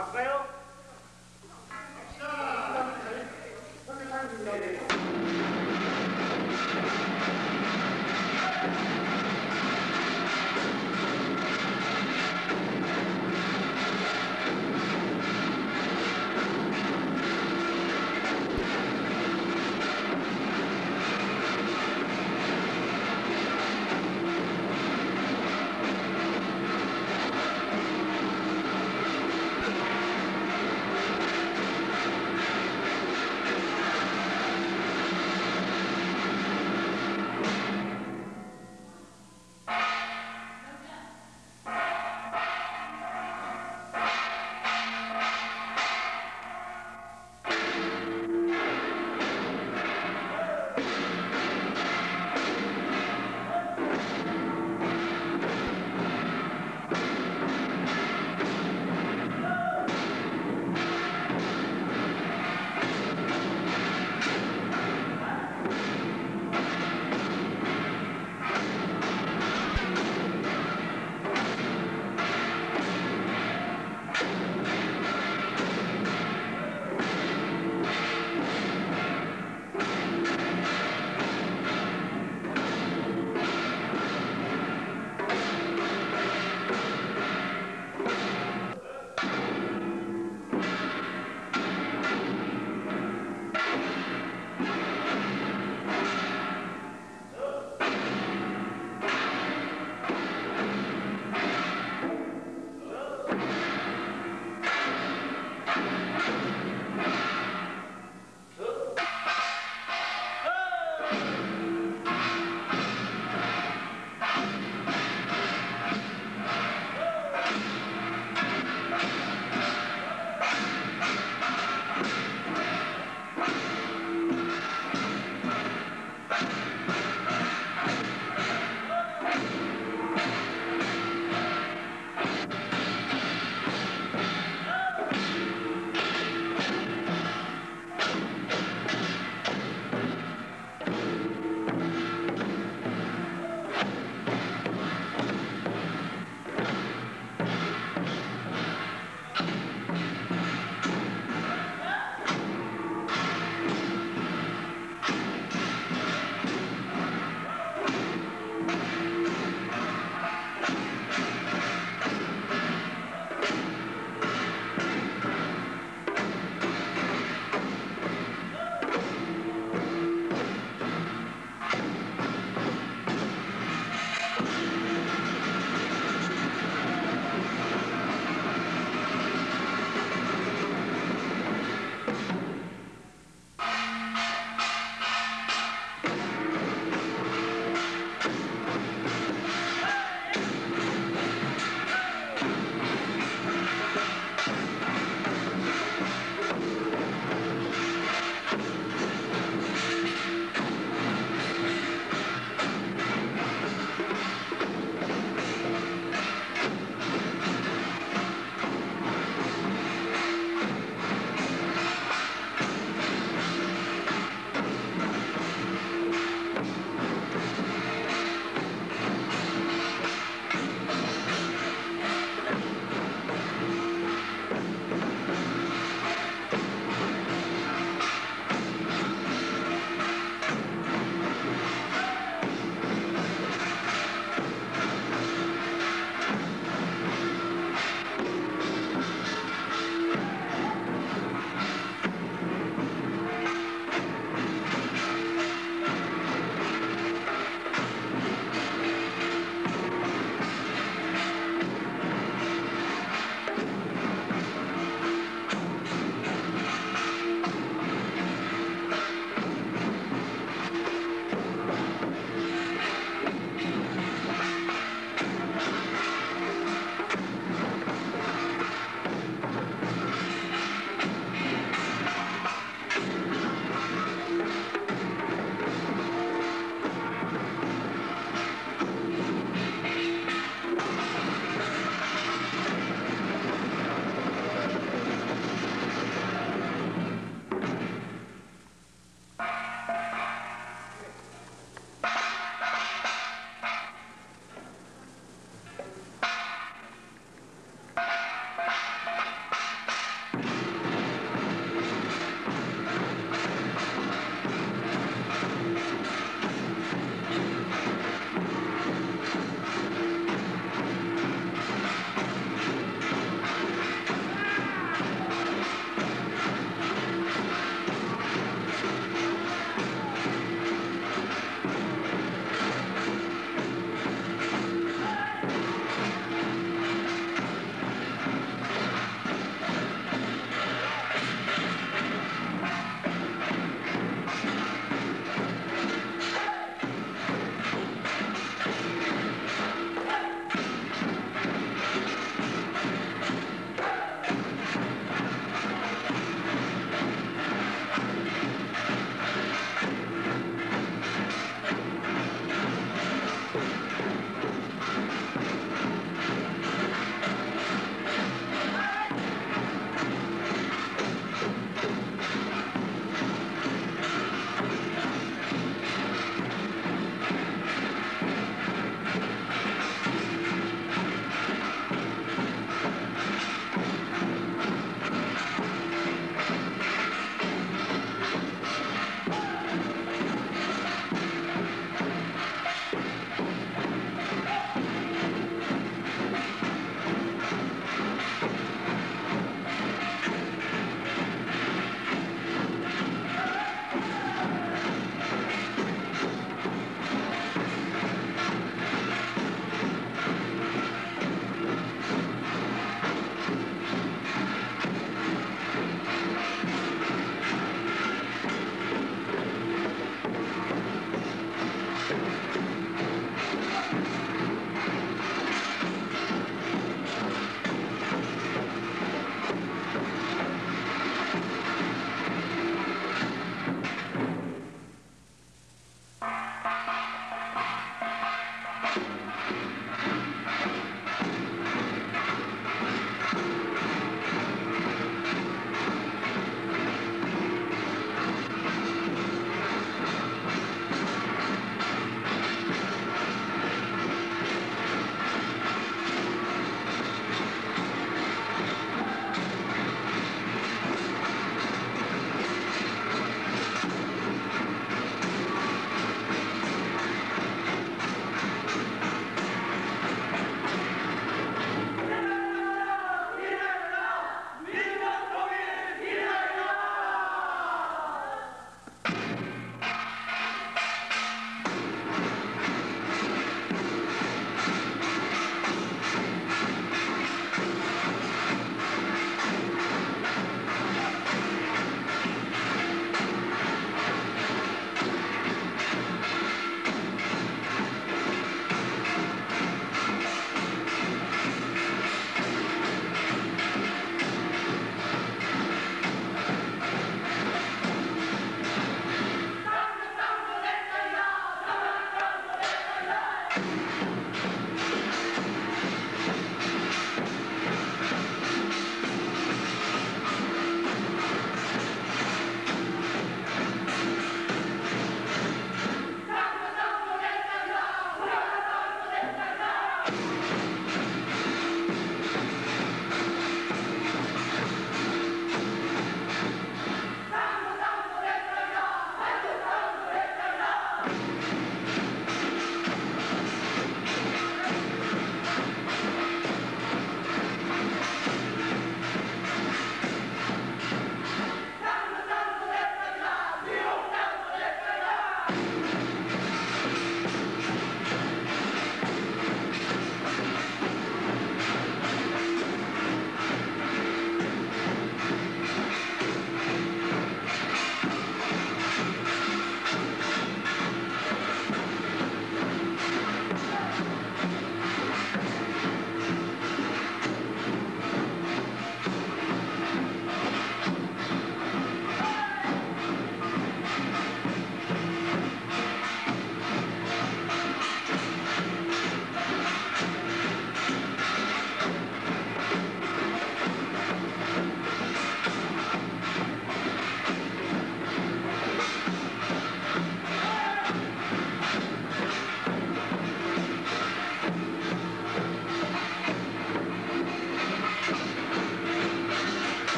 갈까요?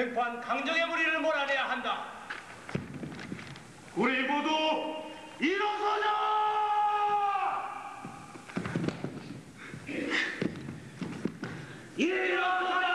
횡포한 강정의 무리를 몰아내야 한다. 우리 모두 일어서자! 일어서자!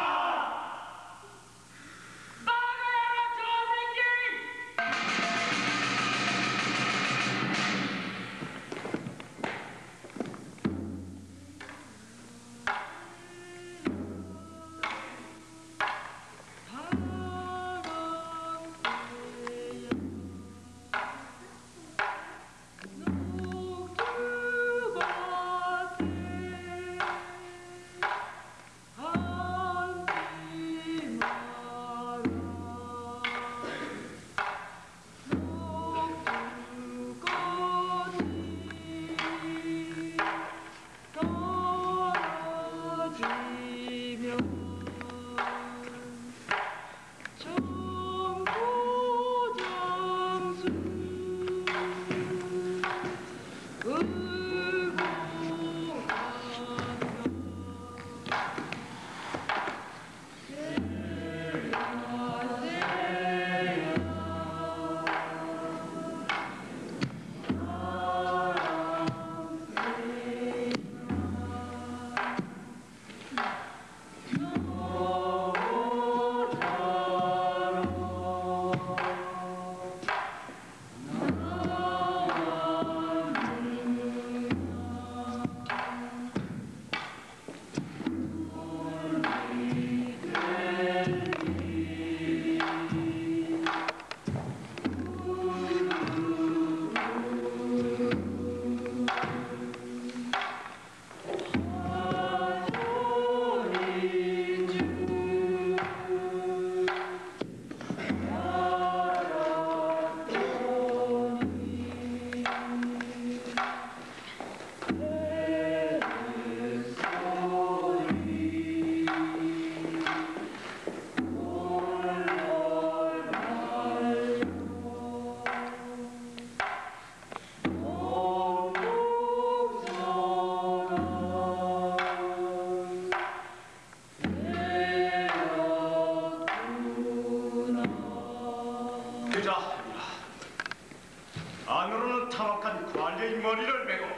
안으로는 탐악한 관리의 머리를 메고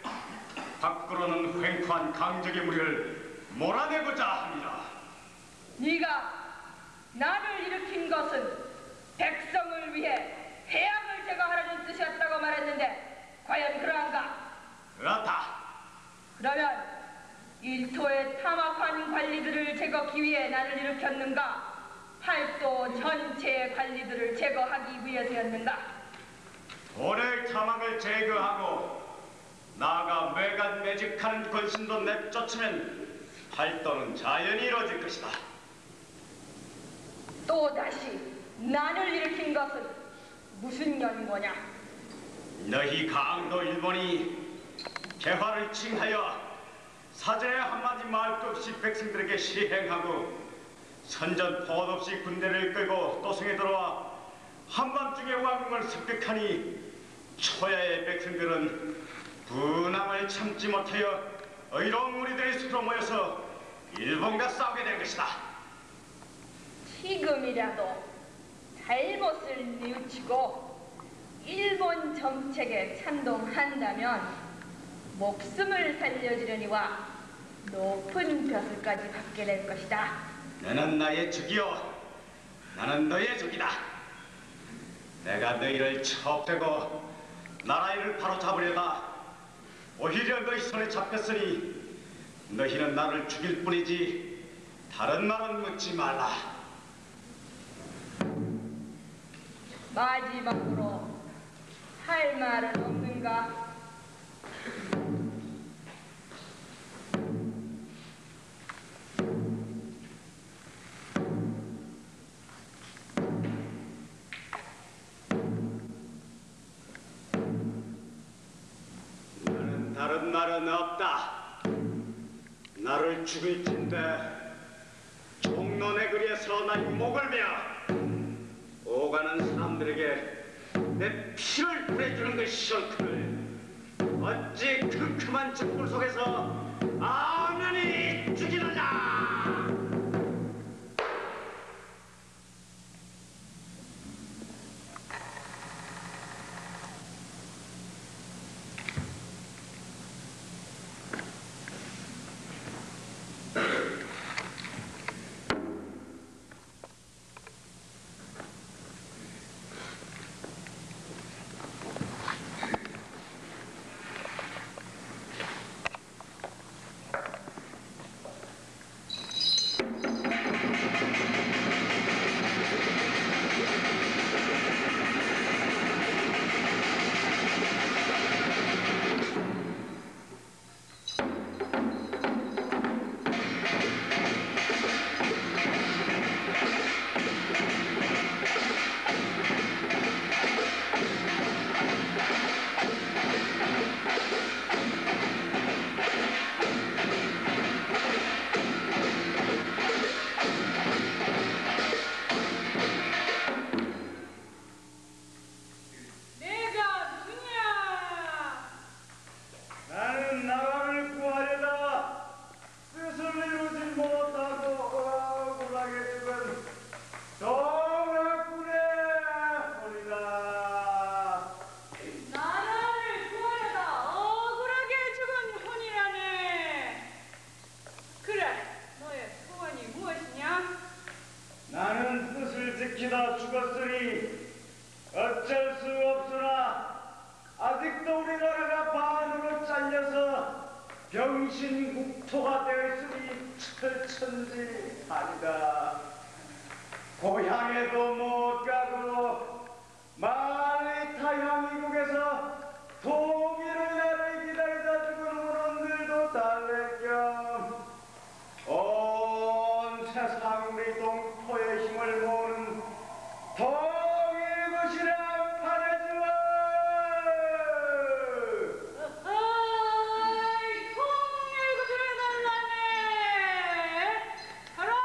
밖으로는 횡포한 강적의 무리를 몰아내고자 합니다. 네가 나를 일으킨 것은 백성을 위해 해악을 제거하라는 뜻이었다고 말했는데 과연 그러한가? 그렇다. 그러면 일토의 탐악한 관리들을 제거하기 위해 나를 일으켰는가? 팔도 전체의 관리들을 제거하기 위해서였는가? 고래 탐악을 제거하고 나아가 매간매직하는 권신도 내쫓으면 팔도는 자연히 이루어질 것이다. 또다시 나를 일으킨 것은 무슨 연고냐? 너희 강도 일본이 개화를 칭하여 사전에 한마디 말도 없이 백성들에게 시행하고 선전포고 없이 군대를 끌고 도성에 들어와 한밤중에 왕궁을 습격하니 초야의 백성들은 분함을 참지 못하여 의로운 무리들이 서로 모여서 일본과 싸우게 될 것이다. 지금이라도 잘못을 뉘우치고 일본 정책에 찬동한다면 목숨을 살려주려니와 높은 벼슬까지 받게 될 것이다. 너는 나의 적이요, 나는 너의 적이다. 내가 너희를 첩되고 나라를 바로잡으려다 오히려 너희 손에 잡혔으니 너희는 나를 죽일 뿐이지 다른 말은 묻지 말라. 마지막으로 할 말은 없는가? 나는 다른 말은 없다. 나를 죽일 텐데 종론의 거리에서 나의 목을 베어 오가는 사람들에게 내 피를 뿌려주는 것이 옳거늘 어찌 큼큼한 적불 속에서 아면이 죽이느냐. 정신국토가 되어 있으니 철천지 아니다. 고향에도 못 가고 멀리 타향 이국에서 통일을 나를 기다리다 죽은 어른들도 달래겸 온 세상 우리 동포의 힘을 모으는 통일구시랑 판해주어. 어이, 통일구시를 달라네. 가라.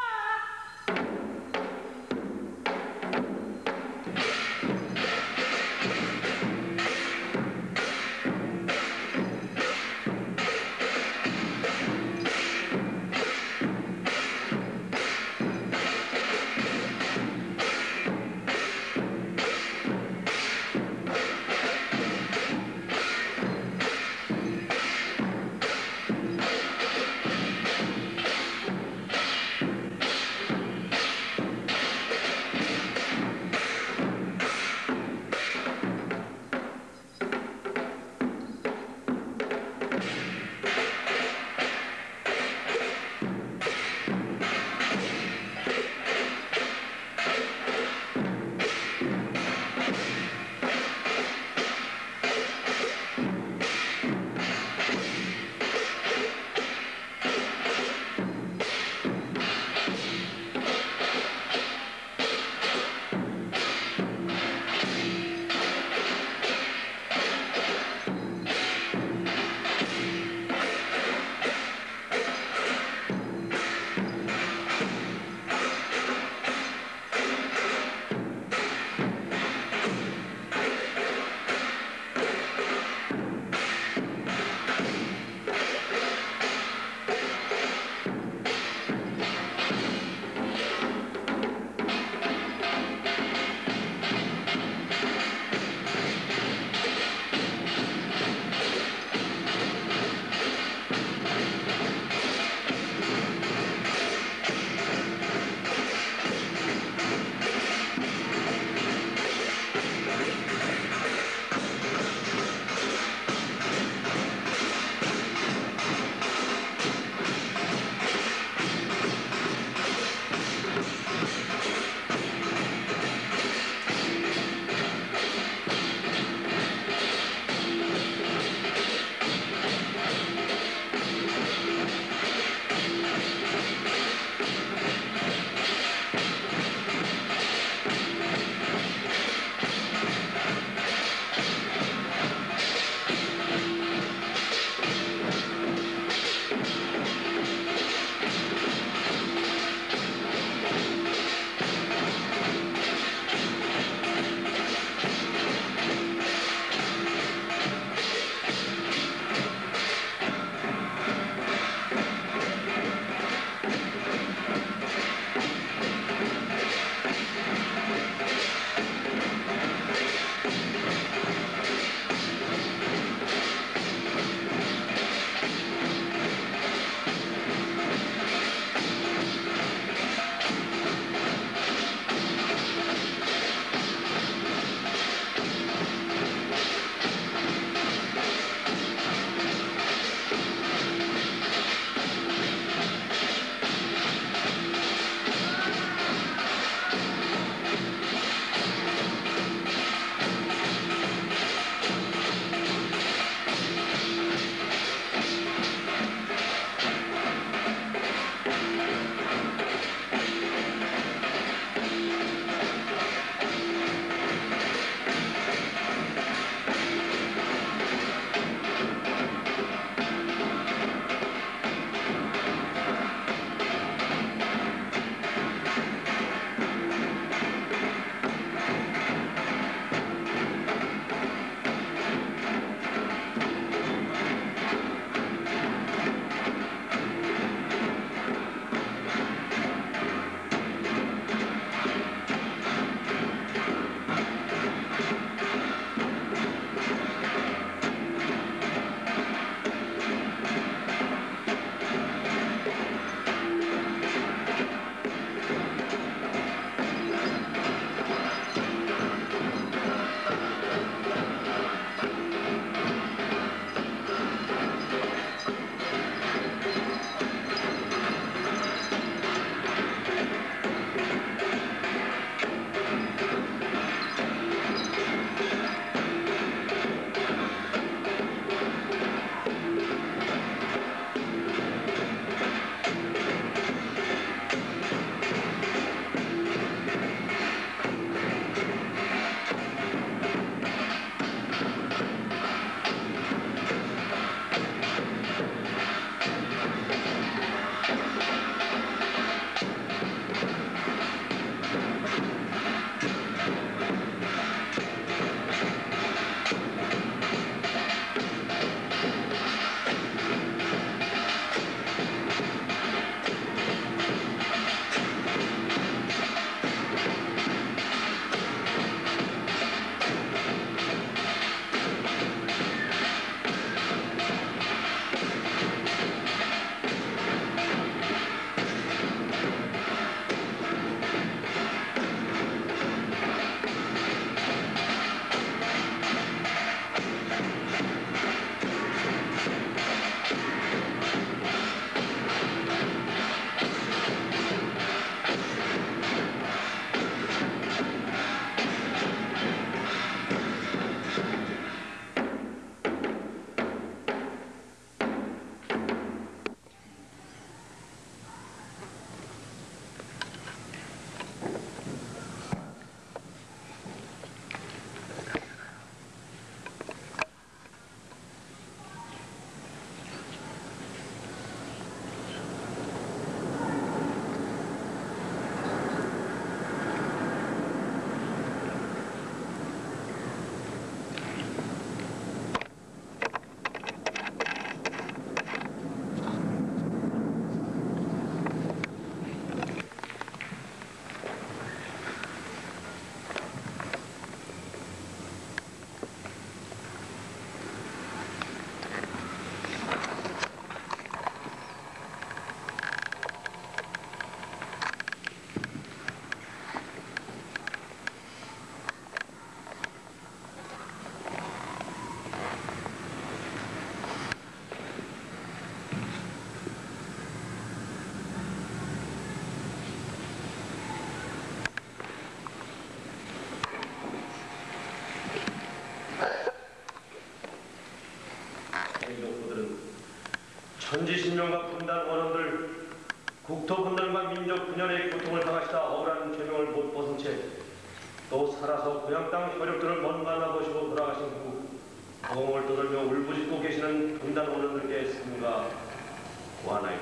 천지신명과 분단 원원들, 국토 분단과 민족 분열의 고통을 당하시다 억울한 죄명을 못 벗은 채 또 살아서 고향 땅 혈육들을 먼 만나보시고 돌아가신 후 허공을 떠돌며 울부짖고 계시는 분단 원원들께 삼가 구하나이다.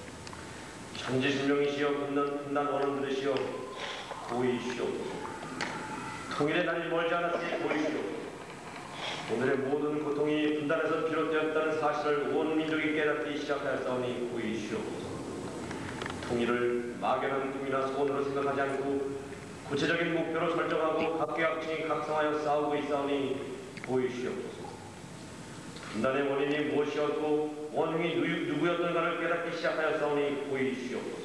천지신명이시여 분단 원원들이시여 보이시옵소서. 통일의 날이 멀지 않았으니 보이시옵소서. 오늘의 모든 고통이 분단에서 비롯되었다는 사실을 온 민족이 깨닫기 시작하였사오니 보이시옵소서. 통일을 막연한 꿈이나 소원으로 생각하지 않고 구체적인 목표로 설정하고 각계각층이 각성하여 싸우고 있사오니 보이시옵소서. 분단의 원인이 무엇이었고 원흉이 누구였던가를 깨닫기 시작하였사오니 보이시옵소서.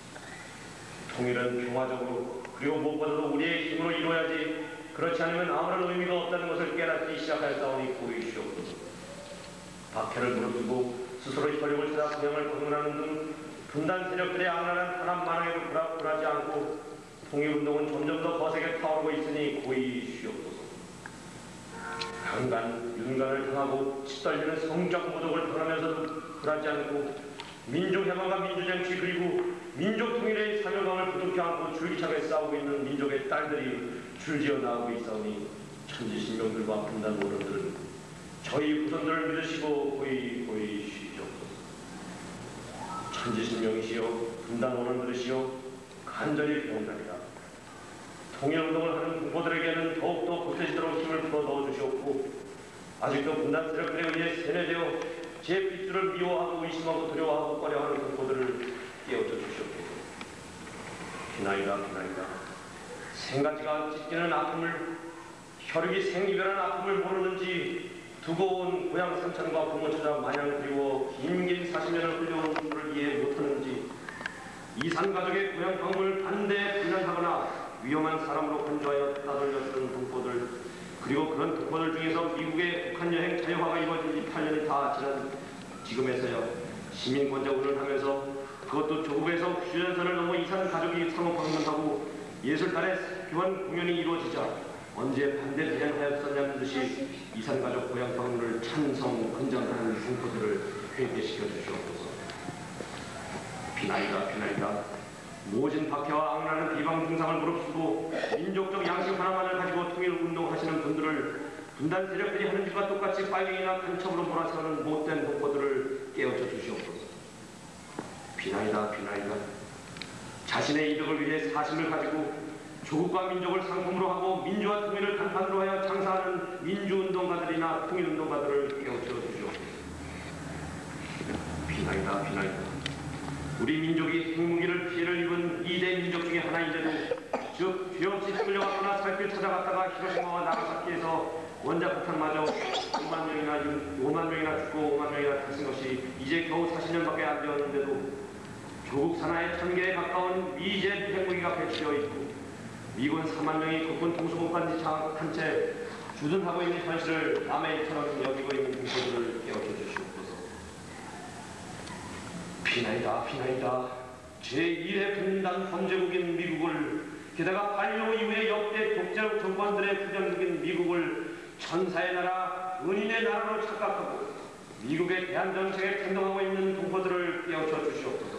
통일은 평화적으로 그리고 무엇보다도 우리의 힘으로 이루어야지 그렇지 않으면 아무런 의미가 없다는 것을 깨닫기 시작하였사오니 보이시옵소서. 박해를 무릅쓰고 스스로 혈육을 찾아 고향을 방문하는 등 분단 세력들의 악랄한 탄압 만행에도 굴하지 않고 통일운동은 점점 더 거세게 타오르고 있으니 보이시옵소서. 강간, 윤간을 당하고 짓떨리는 성적 모독을 당하면서도 굴하지 않고 민족해방과 민주정치 그리고 민족 통일의 사명감을 부둥켜 안고 줄기차게 싸우고 있는 민족의 딸들이 줄지어 나오고 있사오니 천지신명들과 분단 원원들 저희 후손들을 믿으시고 보이시옵소서. 천지신명이시여 분단 원원들이시여 간절히 배운답니다. 통일운동을 하는 군포들에게는 더욱더 보태지도록 힘을 풀어 넣어주시옵고 아직도 분단 세력들에 의해 세뇌되어 제 핏줄을 미워하고 의심하고 두려워하고 꺼려하는 군포들을 깨우쳐 주시옵소서. 비나이다. 생가지가 찢기는 아픔을 혈육이 생이별한 아픔을 모르는지 두고 온 고향 삼천과 부모 찾아 마냥 그리워 긴긴 40년을 흘려온 분을 이해 못하는지 이산 가족의 고향 방문을 반대 비난하거나 위험한 사람으로 간주하여 따돌려주는 동포들 그리고 그런 동포들 중에서 미국의 북한 여행 자유화가 이루어진 지 8년이 다 지난 지금에서야 시민권자 운운을 하면서 그것도 조국에서 휴전선을 넘어 이산 가족이 상호 방문하고 예술단의 교환 공연이 이루어지자 언제 반대 비난하였었냐는 듯이 이산 가족 고향 방문을 찬성 헌정하는 동포들을 회개시켜 주시옵소서. 비나이다. 모진 박해와 악랄한 비방 중상을 무릅쓰고 민족적 양심 하나만을 가지고 통일운동하시는 분들을 분단 세력들이 하는 일과 똑같이 빨갱이나 간첩으로 몰아세우는 못된 동포들을 깨우쳐 주시옵소서. 비나이다. 자신의 이득을 위해 사심을 가지고 조국과 민족을 상품으로 하고 민주화 통일을 간판으로 하여 장사하는 민주운동가들이나 통일운동가들을 깨우쳐 주시옵소서. 비나이다. 우리 민족이 핵무기를 피해를 입은 2대 민족 중에 하나인데도 즉 죄 없이 끌려갔거나 살길 찾아갔다가 히로시마와 나가사키에서 원자폭탄마저 5만 명이나 죽고 5만 명이나 다친 것이 이제 겨우 40년밖에 안 되었는데도 조국 산하에 1000개에 가까운 미제 핵무기가 배치되어 있고 미군 4만 명이 국군 통수국까지 장악한 채 주둔하고 있는 현실을 남의 일처럼 여기고 있는 군포들을 깨우쳐 주시옵소서. 비나이다. 제1회 분단 범죄국인 미국을 게다가 8.15 이후의 역대 독재 정권들의 부정국인 미국을 천사의 나라, 은인의 나라로 착각하고 미국의 대한정책에 찬동하고 있는 동포들을 깨우쳐 주시옵소서.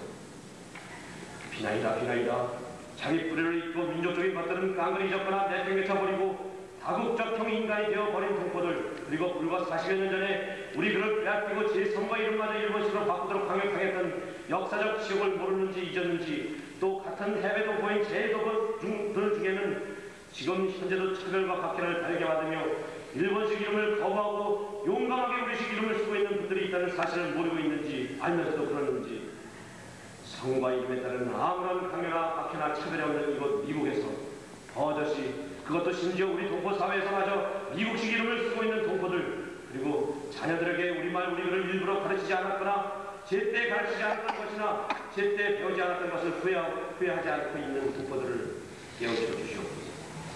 비나이다. 자기 뿌리를 잇고 민족적인 것들은 깡그리 잊었거나 내팽개쳐버리고 다국적형 인간이 되어버린 동포들 그리고 불과 40여 년 전에 우리 그를 빼앗기고 제3과 이름마저 일본식으로 바꾸도록 강력하겠던 역사적 지역을 모르는지 잊었는지 또 같은 해외 동포인 제도들 중에는 지금 현재도 차별과 박해를 다르게 받으며 일본식 이름을 거부하고 용감하게 우리식 이름을 쓰고 있는 분들이 있다는 사실을 모르고 있는지 알면서도 그러는지 성과 이름에 따른 아무런 강요나 박해나 차별이 없는 이곳 미국에서 버젓이 그것도 심지어 우리 동포 사회에서마저 미국식 이름을 쓰고 있는 동포들 그리고 자녀들에게 우리말 우리글을 일부러 가르치지 않았거나 제때 가르치지 않았던 것이나 제때 배우지 않았던 것을 후회하지 않고 있는 동포들을 깨우쳐 주시옵소서.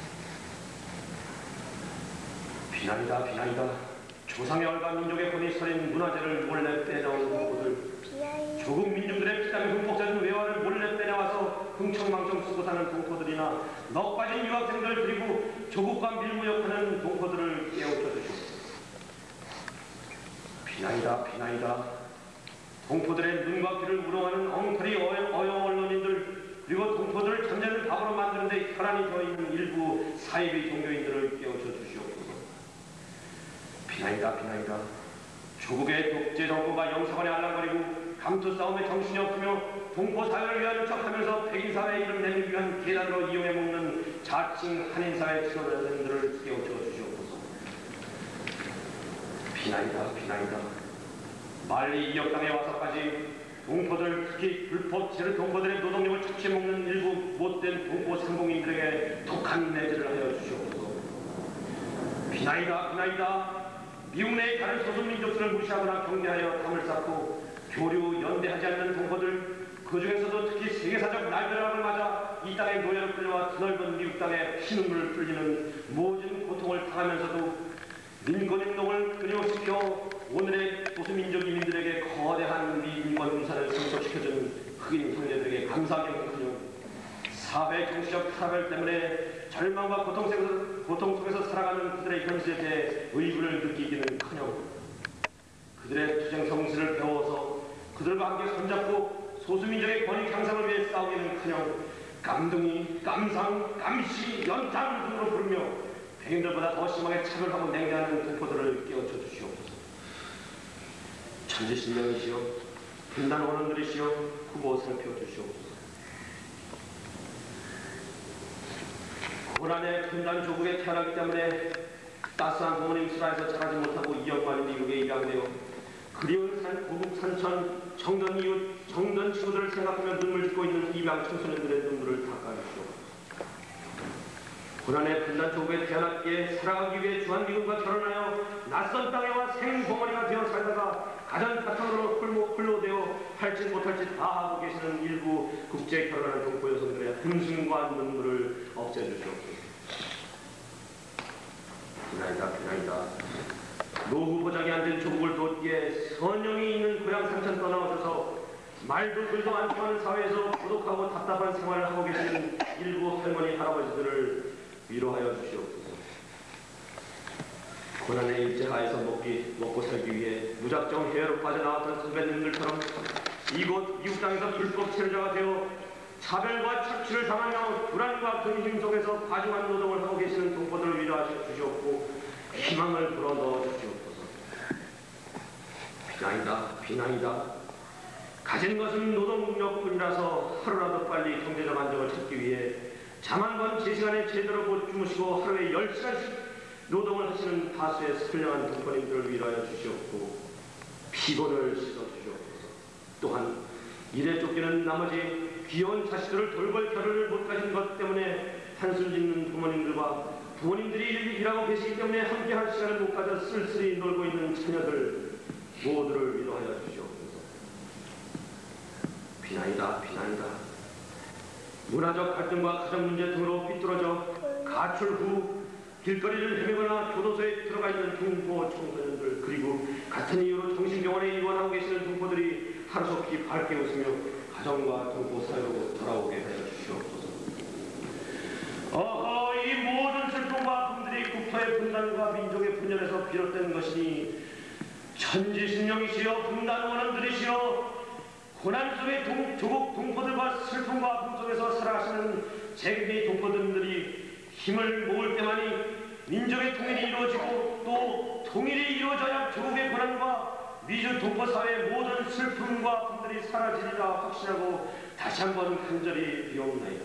비난이다. 조상의 얼과 민족의 혼이 서린 문화재를 몰래 빼내온 동포들 조국 민중들의 피땀이 흠뻑 젖은 외화를 몰래 빼내와서 흥청망청 쓰고 사는 동포들이나 넋 빠진 유학생들 그리고 조국과 밀무역하는 동포들을 깨우쳐 주시옵소서. 비나이다. 동포들의 눈과 귀를 우롱하는 엉터리 어용 언론인들, 그리고 동포들을 잠자는 밥으로 만드는데 혈안이 되어있는 일부 사이비 종교인들을 깨우쳐 주시옵소서. 비나이다 비나이다. 조국의 독재 정부가 영사관에 알랑거리고 감투 싸움에 정신이 없으며 동포 사회를 위한 척하면서 백인 사회의 이름 내밀기 위한 계단으로 이용해 먹는 자칭 한인사회 지도자들을 깨우쳐 주시옵소서. 비나이다 비나이다. 말리 이역당에 와서까지 동포들, 특히 불법 체류 동포들의 노동력을 착취해먹는 일부 못된 동포 상공인들에게 독한 내재를 하여 주시옵소서. 비나이다 비나이다. 미국 내의 다른 소수민족들을 무시하거나 경계하여 담을 쌓고 교류, 연대하지 않는 동포들, 그 중에서도 특히 세계사적 날벼락을 맞아 이 땅의 노예로 끌려와 드넓은 미국 땅에 피눈물을 흘리는 모진 고통을 당하면서도 민권운동을 끊임없이켜 오늘의 소수민족 이민들에게 거대한 민권 유산을 성취시켜준 흑인 형제들에게 감사경은커녕 사회 정치적 타별 때문에 절망과 고통 속에서 살아가는 그들의 현실에 대해 의구를 느끼기는커녕 그들의 투쟁 성실을 배워서 그들과 함께 손잡고 소수민족의 권익 향상을 위해 싸우기는커녕 깜둥이, 깜상, 감시, 연탄 등으로 부르며 백인들보다 더 심하게 차별하고 냉대하는 동포들을 깨우쳐 주시옵소서. 천지신명이시여, 분단 원원들이시여, 후보 살펴주시옵소서. 고난의 분단 조국에 태어나기 때문에 따스한 부모님 수라에서 자라지 못하고 이역만 미국에 입양되어 그리운 고국 산천, 정든 이웃, 정든 친구들을 생각하며 눈물 짓고 있는 입양 청소년들의 눈물을 닦아주시옵소서. 고난의 분단 조국에 태어났기에 살아가기 위해 주한미군과 결혼하여 낯선 땅에와 생벙어리가 되어 살다가 가전 바탕으로 홀로되어 할짓 못할 짓 다 하고 계시는 일부 국제 결혼하는 동포 여성들의 한숨과 눈물을 없애주시옵소서. 비나이다 비나이다. 노후 보장이 안 된 조국을 돕기에 선영이 있는 고향 산천 떠나오셔서 말도 글도 안 통하는 사회에서 고독하고 답답한 생활을 하고 계시는 일부 할머니 할아버지들을 위로하여 주시옵소서. 고난의 일제하에서 먹고 살기 위해 무작정 해외로 빠져나왔던 선배님들처럼 이곳 미국 땅에서 불법 체류자가 되어 차별과 착취를 당하며 불안과 근심 속에서 과중한 노동을 하고 계시는 동포들을 위로하여 주시옵고 희망을 불어넣어 주시옵소서. 비난이다 비난이다. 가진 것은 노동력뿐이라서 하루라도 빨리 경제적 안정을 찾기 위해 잠 한 번 제 시간에 제대로 못 주무시고 하루에 10시간씩 노동을 하시는 다수의 선량한 동포님들을 위로하여 주시옵고 피곤을 씻어주시옵소서. 또한 일에 쫓기는 나머지 귀여운 자식들을 돌볼 겨를을 못 가진 것 때문에 한숨 짓는 부모님들과 부모님들이 일하고 계시기 때문에 함께할 시간을 못 가져 쓸쓸히 놀고 있는 자녀들 모두를 위로하여 주시옵소서. 비난이다 비난이다. 문화적 갈등과 가정 문제 등으로 삐뚤어져 가출 후 길거리를 헤매거나 교도소에 들어가 있는 동포 청소년들, 그리고 같은 이유로 정신병원에 입원하고 계시는 동포들이 하루속히 밝게 웃으며 가정과 동포 사회로 돌아오게 하여 주시옵소서. 이 모든 슬픔과 아픔들이 국토의 분단과 민족의 분열에서 비롯된 것이니 천지신령이시여 분단 원원들이시여 고난 속의 조국 동포들과 슬픔과 아픔 속에서 살아가시는 재국의 동포들이 힘을 모을 때만이 민족의 통일이 이루어지고 또 통일이 이루어져야 조국의 고난과 미주 동포 사회의 모든 슬픔과 아픔들이 사라지리라 확신하고 다시 한번 간절히 비옵나이다.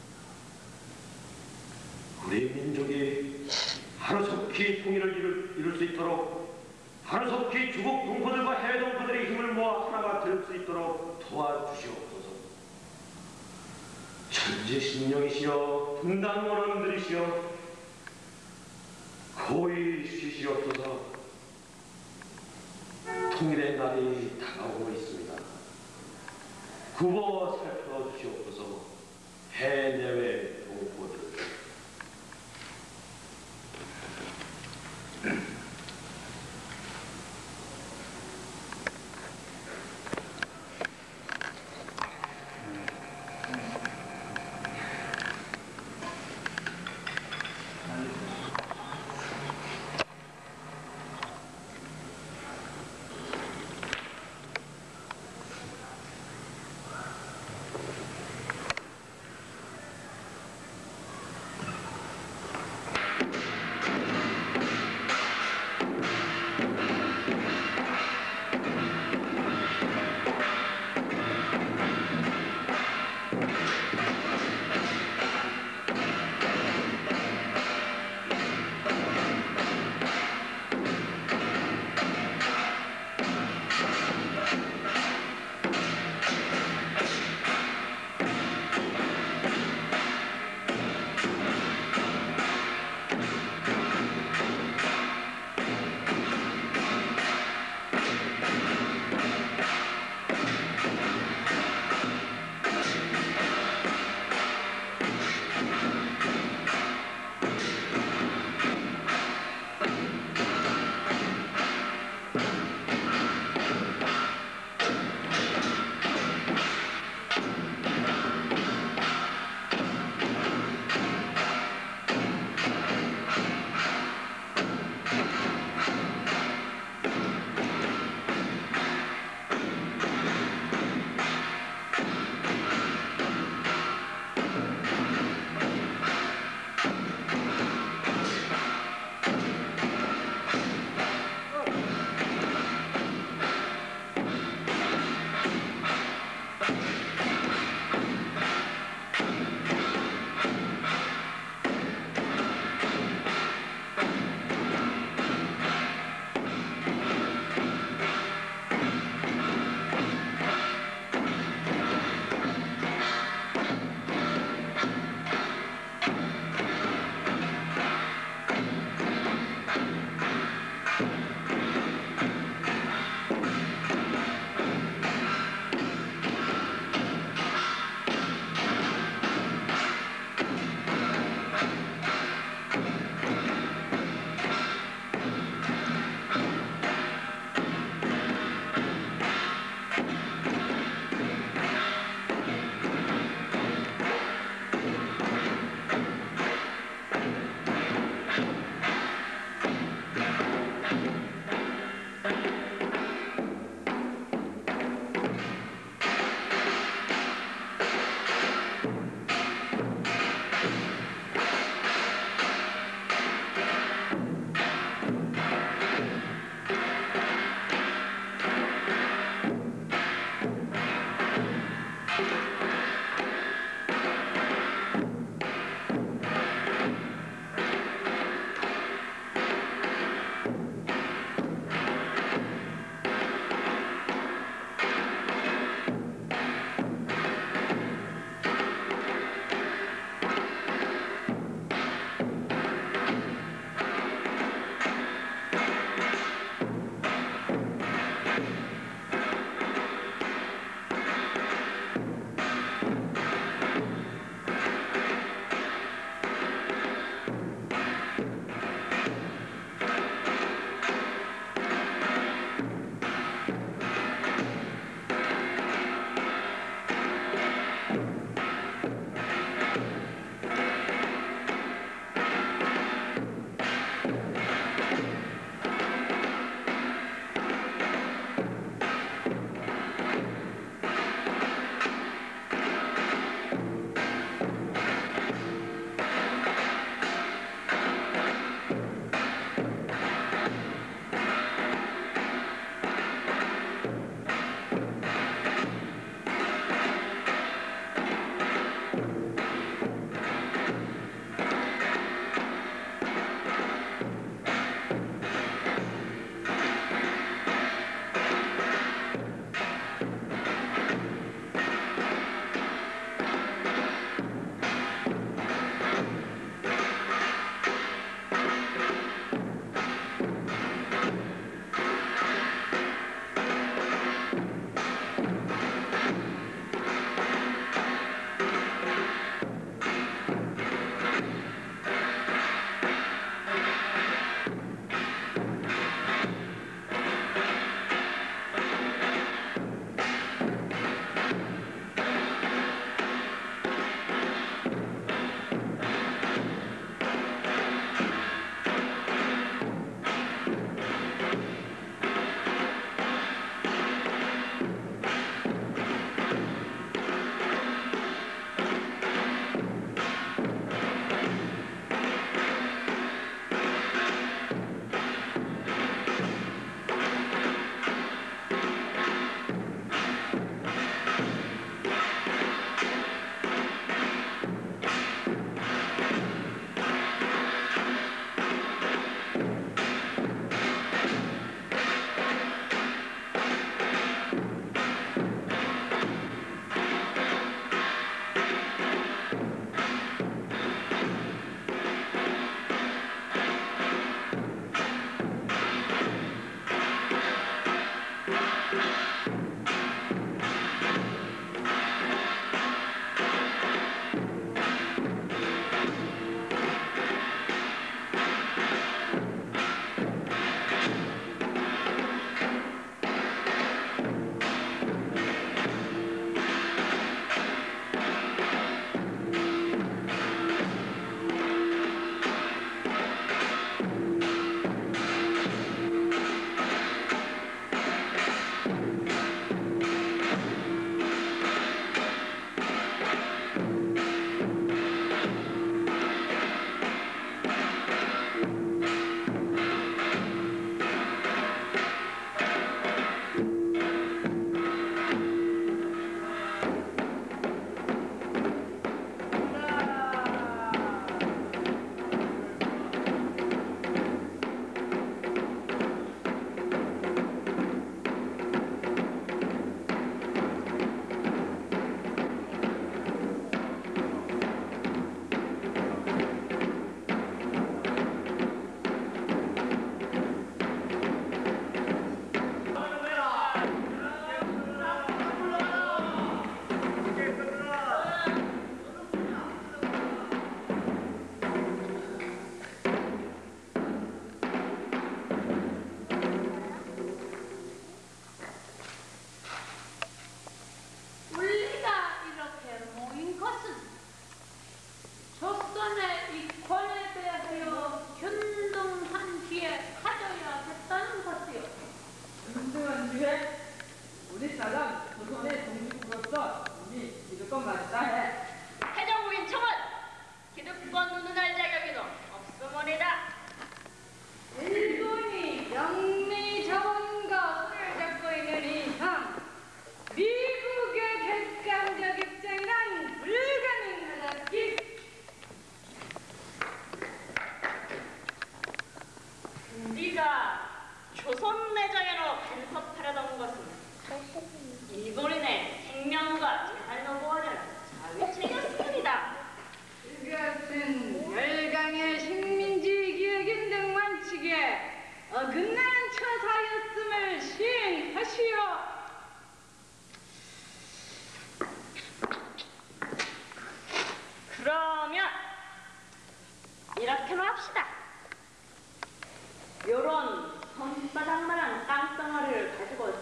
우리 민족이 하루속히 통일을 이룰 수 있도록 하루속히 조국 동포들과 해외 동포들의 힘을 모아 하나가 될 수 있도록 도와주시옵소서. 천지신령이시여 분단 원원들이시여 고이 쉬시옵소서. 통일의 날이 다가오고 있습니다. 굽어 살펴주시옵소서. 해내외 동포들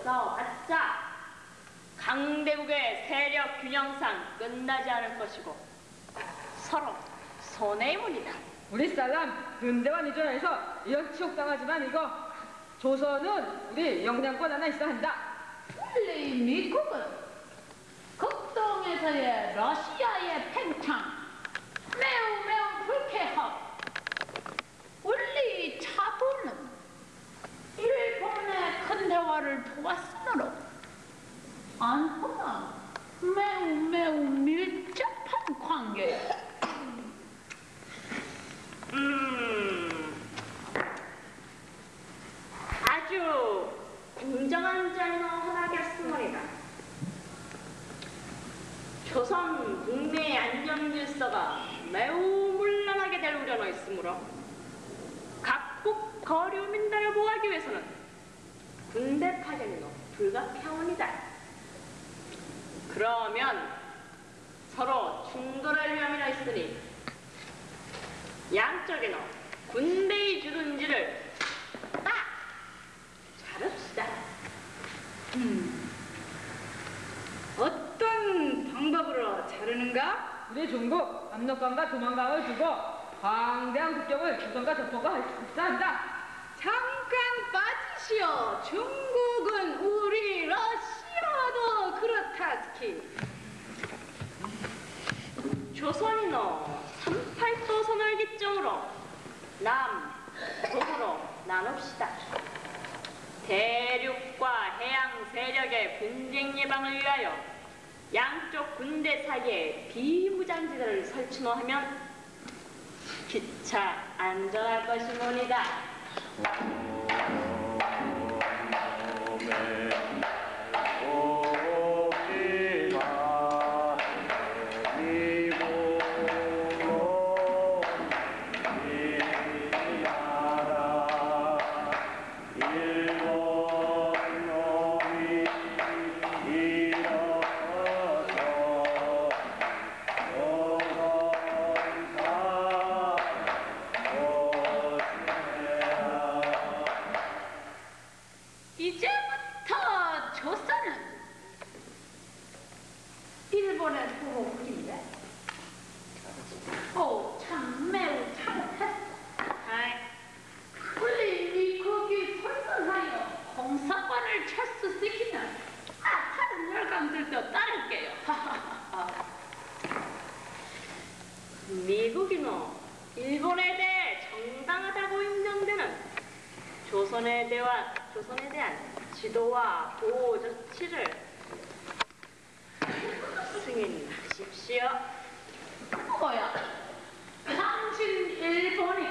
싸워봤자 강대국의 세력 균형상 끝나지 않을 것이고 서로 손해문이다. 우리 사람 근대와 니조에서 이런 치욕당하지만 이거 조선은 우리 영향권 하나 있어 한다. 원래 미국은 극동에서의 러시아의 팽창 매우 불쾌하고 원래 차도는 일본의 큰 대화를 도왔으므로 안보나 매우 밀접한 관계예요. 아주 공정한 자는 허락했습니다. 조선 국내의 안정질서가 매우 문란하게 될 우려가 있으므로 각국 거류민단을 보호하기 위해서는 군대 파견이 불가피하오니다. 그러면 서로 충돌할 위험이 있으니 양쪽에는 군대의 주둔지를 딱 자릅시다. 어떤 방법으로 자르는가? 우리 중국 압록강과 도만강을 두고 광대한 국경을 조선과 적도가 흡사한다. 잠깐 빠지시오. 중국은 우리 러시아도 그렇다스키. 조선이노 38도선을 기점으로 남, 동으로 나눕시다. 대륙과 해양 세력의 분쟁 예방을 위하여 양쪽 군대 사이에 비무장지대를 설치하면 기차 안전할 것이모니다. 이제부터 조선은 일본의 보호국입니다. 참 매우 잘했어. 우리 미국이 선선하여 공사관을 철수시키면 다른 열강들도 따를게요. 미국이노 일본에 대해 정당하다고 인정되는 조선에 대한 지도와 보호 조치를 승인하십시오. 뭐야? 당신 일본이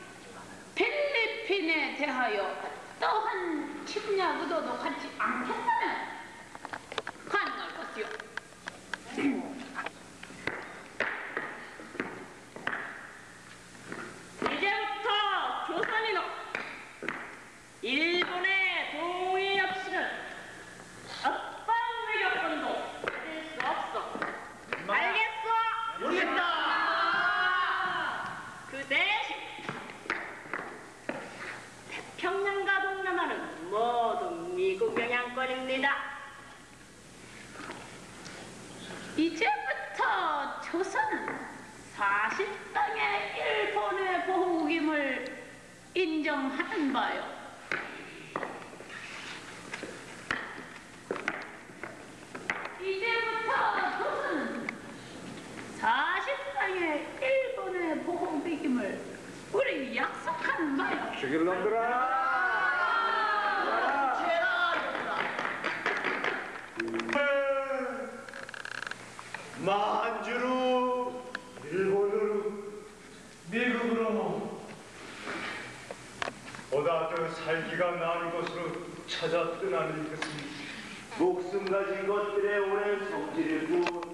필리핀에 대하여 또한 침략 의도도 하지 않겠다면 가능할 것이요. 이제부터 조선이노 일본의 동의 없이는 어떤 외교권도 받을 수 없어. 알겠어? 모르겠다. 그 대신 태평양과 동남아는 모두 미국 영향권입니다. 이제부터 조선은 사실상의 일본의 보호국임을 인정하는 바요. 이제부터 조선은 사실상의 일본의 보호국임을 우리 약속하는 바요. 죽일 놈들아. 만주로 일본으로 미국으로 보다 더 살기가 나은 곳으로 찾아 떠나는 것은 목숨 가진 것들의 오랜 성질이고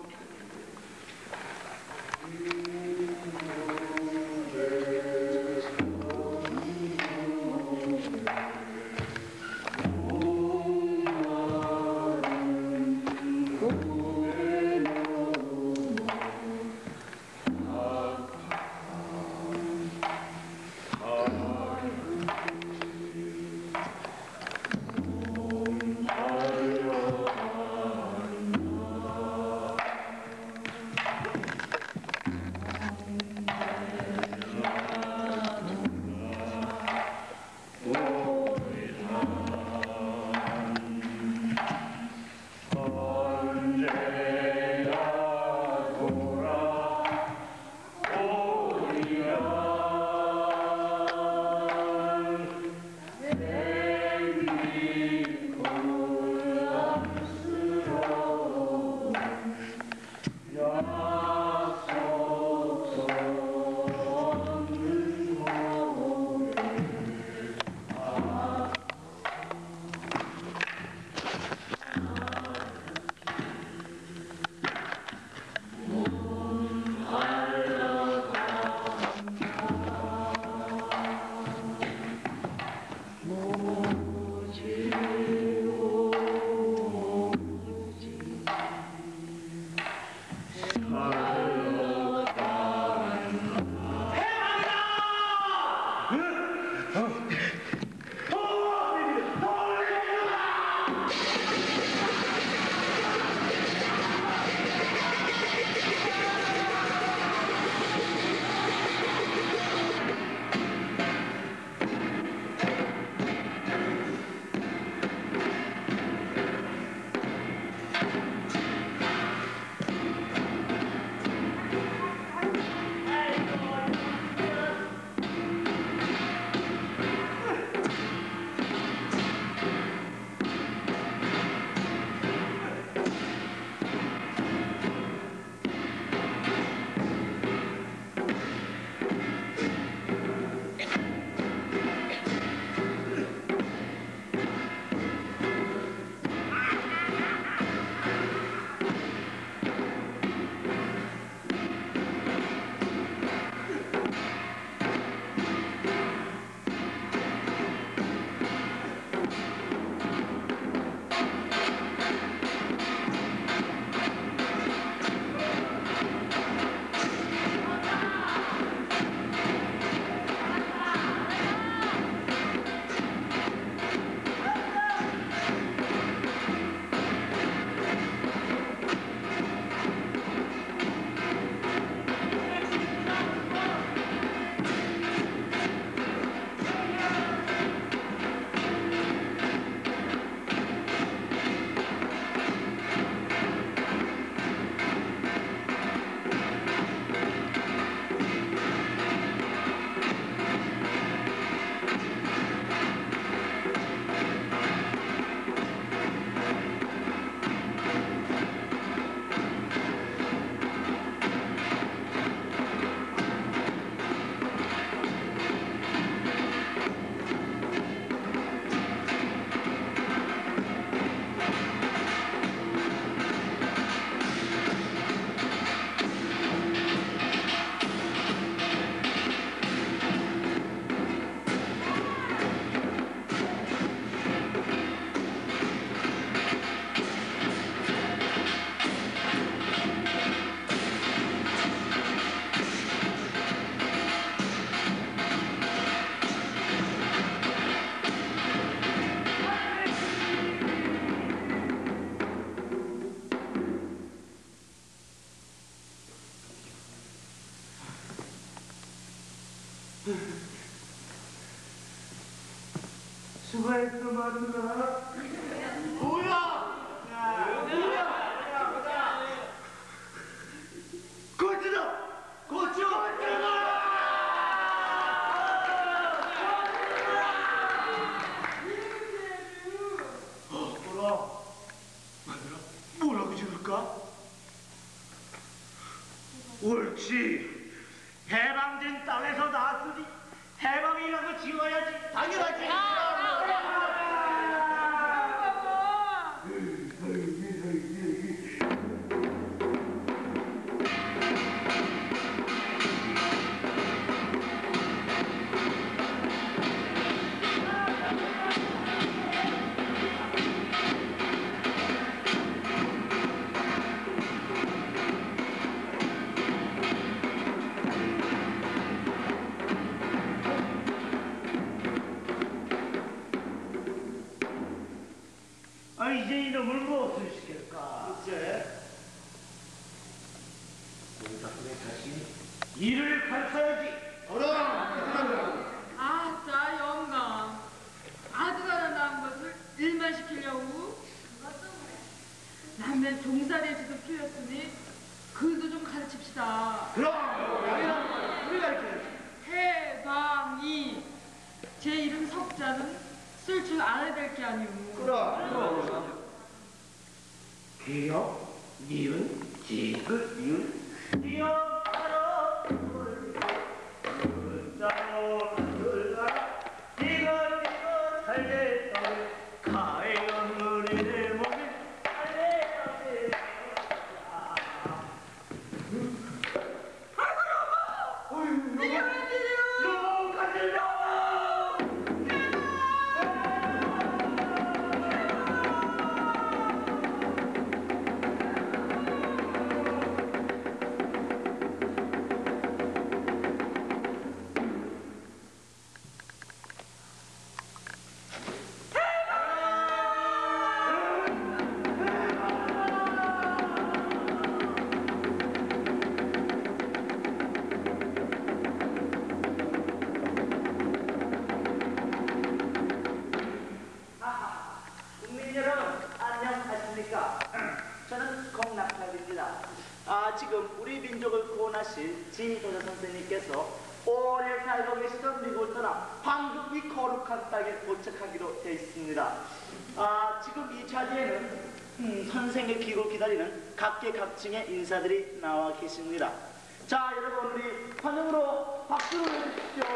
말씀하는가? 뭐야? 고추다! 고추! 마누라, 뭐라고 지을까? 옳지. 해방된 땅에서 나왔으니 해방이라고 지어야지. 당연하지. 이제 이놈을 무엇을 시킬까? 글쎄, 우리 덕분에 다시 일을 가르쳐야지. 아따 영감. 아드가 낳은 것을 일만 시키려고? 남의 종살이에서도 풀렸으니 글도 좀 가르칩시다. 그럼 우리 가르쳐야지. 해방이 제 이름 석자는 쓸 줄 알아야 될 게 아니오. 그럼 기억, 니은, 지그, 니은, 기억, 바로 물자로 들어가 이거 살겠다 가해연 눈에 몸에 살겠다. 아이고 이게 웬일이야? 용가들려. 저는 공낙탑입니다. 지금 우리 민족을 구원하실 지도자 선생님께서 오래 살고 계시던 미국을 떠나 방금 이 거룩한 땅에 도착하기로 되어 있습니다. 지금 이 자리에는 선생의 귀국을 기다리는 각계각층의 인사들이 나와 계십니다. 자, 여러분 우리 환영으로 박수를 해주십시오.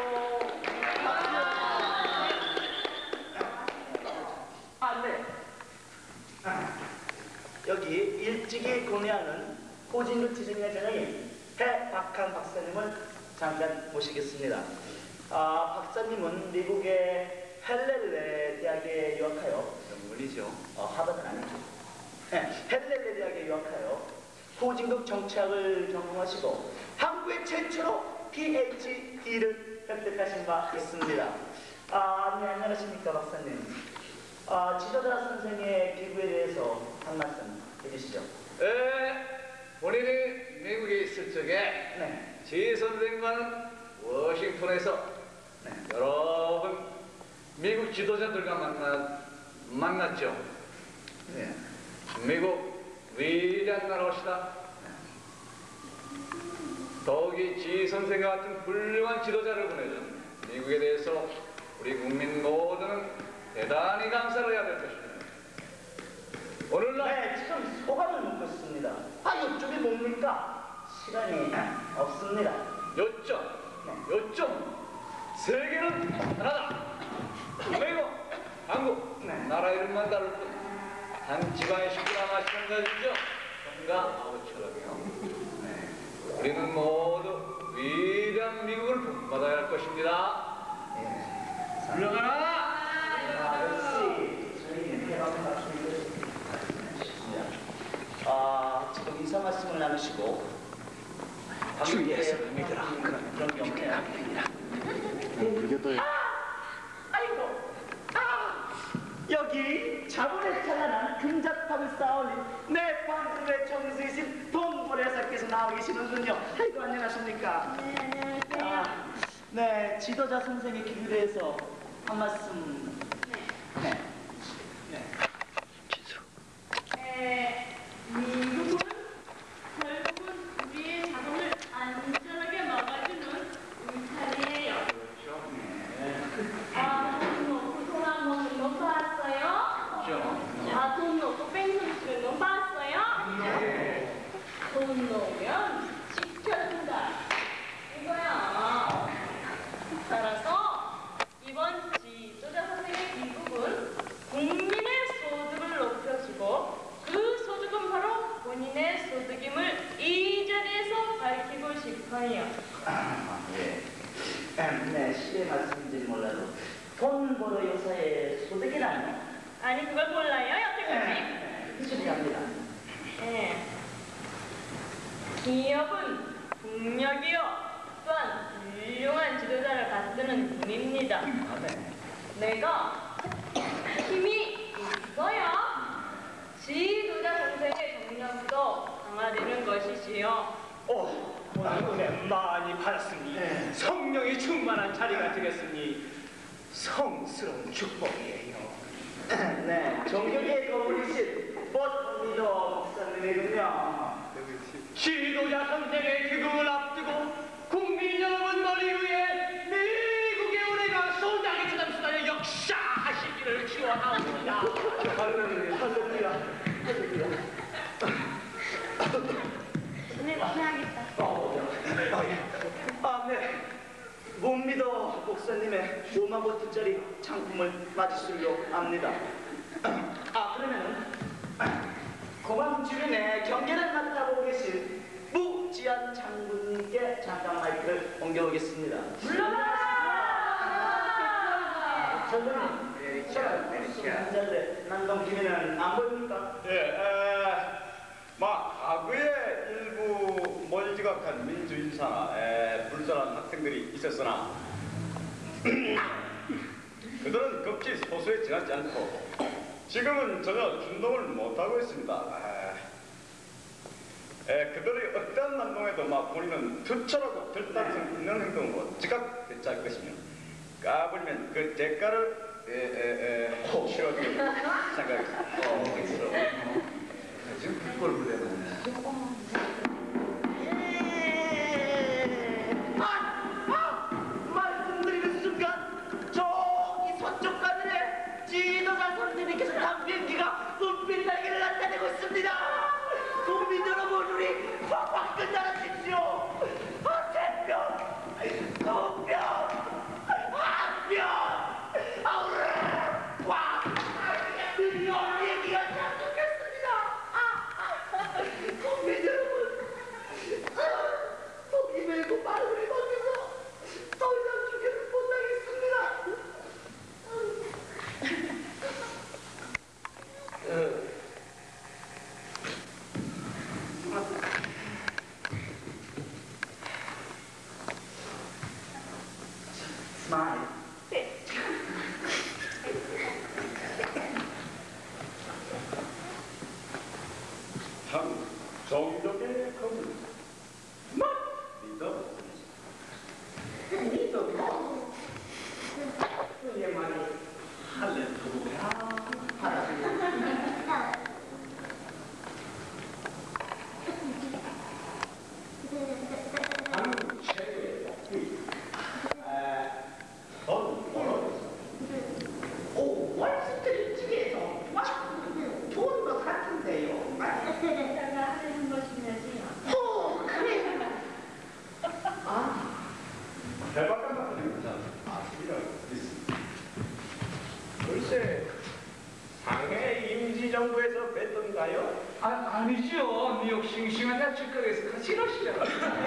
네. 여기 일찍이 공예하는 호진루 지중의 전형인 해박한 박사님을 잠깐 모시겠습니다. 박사님은 미국의 헬렐레 대학에 유학하여 물리죠. 하버드는 아니죠. 네, 헬렐레 대학에 유학하여 후진국 정치학을 전공하시고 한국의 최초로 PhD를 획득하신 바 있습니다. 네, 안녕하십니까 박사님. 지도자 선생의 기부에 대해서 한 말씀 해주시죠. 본인이 미국에 있을 적에 네. 지 선생과는 워싱턴에서 여러 번 미국 지도자들과 만났죠. 네. 미국 위대한 나라시다. 더욱이 지 선생과 같은 훌륭한 지도자를 보내준 미국에 대해서 우리 국민 모두는 대단히 감사를 해야 될 것입니다. 오늘날 지금 소감을 묻고 있습니다. 이쪽이 뭡니까? 시간이 없습니다. 요점 세계는 하나다. 미국, 한국, 나라 이름만 다를 뿐 한 집안의 식구나 마찬가지죠. 형과 아버처럼요. 우리는 모두 위대한 미국을 본받아야 할 것입니다. 물러가라! 역시 저희는 해방의 박수를 지금 인사 말씀을 나누시고 주의해서 믿으라. 그런 게 없네요. 아이고, 여기 자본에 찬란한 금자탑을 쌓아올린 내 방금의 정수이신 동고래사께서 나와 계시는군요. 아이고, 안녕하십니까? 네, 안녕하세요. 네, 지도자 선생의 기부에 대해서 한 말씀. 네. 못 놓으면 지켜준다. 이거야. 따라서 이번 지도자 선생의 기부은 국민의 소득을 높여주고 그 소득은 바로 본인의 소득임을 이 자리에서 밝히고 싶어요. 예. 네, 시대 말씀인지 몰라도 돈 벌어 요사의 소득이라니. 아니 그걸 몰라요, 여태까지? 추리합니다. 네. 기업은 국력이요. 또한 훌륭한 지도자를 받드는 분입니다. 내가 힘이 있어야 지도자 선생의 경력도 강화되는 것이지요. 오늘 은혜 많이 받았으니 성령이 충만한 자리가 되겠으니 성스러운 축복이에요. 네, 종교계의 거물이신 보미도 목사님이군요. 지도자 선생의 귀국을 앞두고 국민 여러분 머리 위에 미국의 은혜가 소장의 주담수단에 역사하시기를 기원합니다. 할렐루야. 네, 해야겠다. 네. 못 믿어 목사님의 5만5천짜리 상품을 맞을 줄로 압니다. 그러면은 공항 주변에 경계를 맡아보고 계신 무지한 장군님께 잠깐 마이크를 옮겨오겠습니다. 물러나! 장군님, 수상자들의 난동 기미는 안 보입니까? 과거에 일부 몰지각한 민주인사나 불순한 학생들이 있었으나 그들은 급히 소수에 지나지 않고 지금은 전혀 준동을 못하고 있습니다. 그들의 어떠한 난동에도 본인은 투철하고 결단성 있는 행동으로 즉각 대처할 것이며 까불면 그 대가를 치러줄 생각입니다. 지금 그걸 그래요. 말씀드리는 순간 저기 서쪽 가늘에 지도자 선생님께서 담비행기가 은빛 날개를 나타내고 있습니다. 국민 여러분, 우리 꽉꽉 끝나십시오. 대편, 두편, 한편, 꽉! 비행기가 착륙했습니다. 국민 여러분, 속이 메고 바람이 막혀서 더 이상 죽여를 못하겠습니다. 스마일. 참 정적의 거물 믿어 그의 말이 할렐루야. 한국 최고의 복비 돈 벌어서 월스트리트에서 좋은 것 같은데요. 내가 하는 것이냐지요. 그래. 대박감 같은 거잖아. 소리가 있습니다. 글쎄, 상해 임시정부에서 뵀던가요? 아니죠. 뉴욕 싱싱한 야채가게에서 같이 일하시잖아요.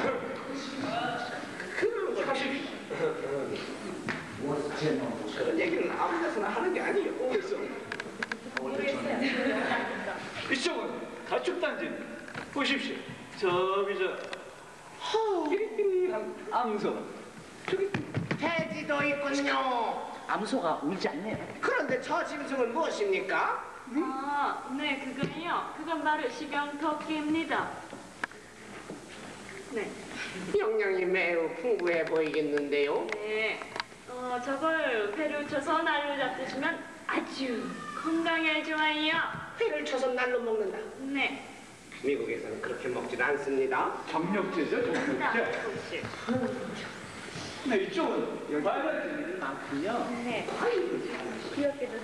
그런 거 하십시오. 그런 얘기는 아무 데서나 하는 게 아니에요. 그래서 이쪽은 가축단지 보십시오. 저기 한 암소. 저기 해지도 있군요. 암소가 울지 않네요. 그런데 저 짐승은 무엇입니까? 네, 그건요. 그건 바로 식용토끼입니다. 네. 영양이 매우 풍부해 보이겠는데요. 네. 저걸 회를 쳐서 날로 잡수시면 아주 건강해져요. 회를 쳐서 날로 먹는다. 네. 미국에서는 그렇게 먹질 않습니다. 정력제죠, 정력제. 혹시. 네, 이쪽은 빨간 재미들 많군요. 네. 귀엽게도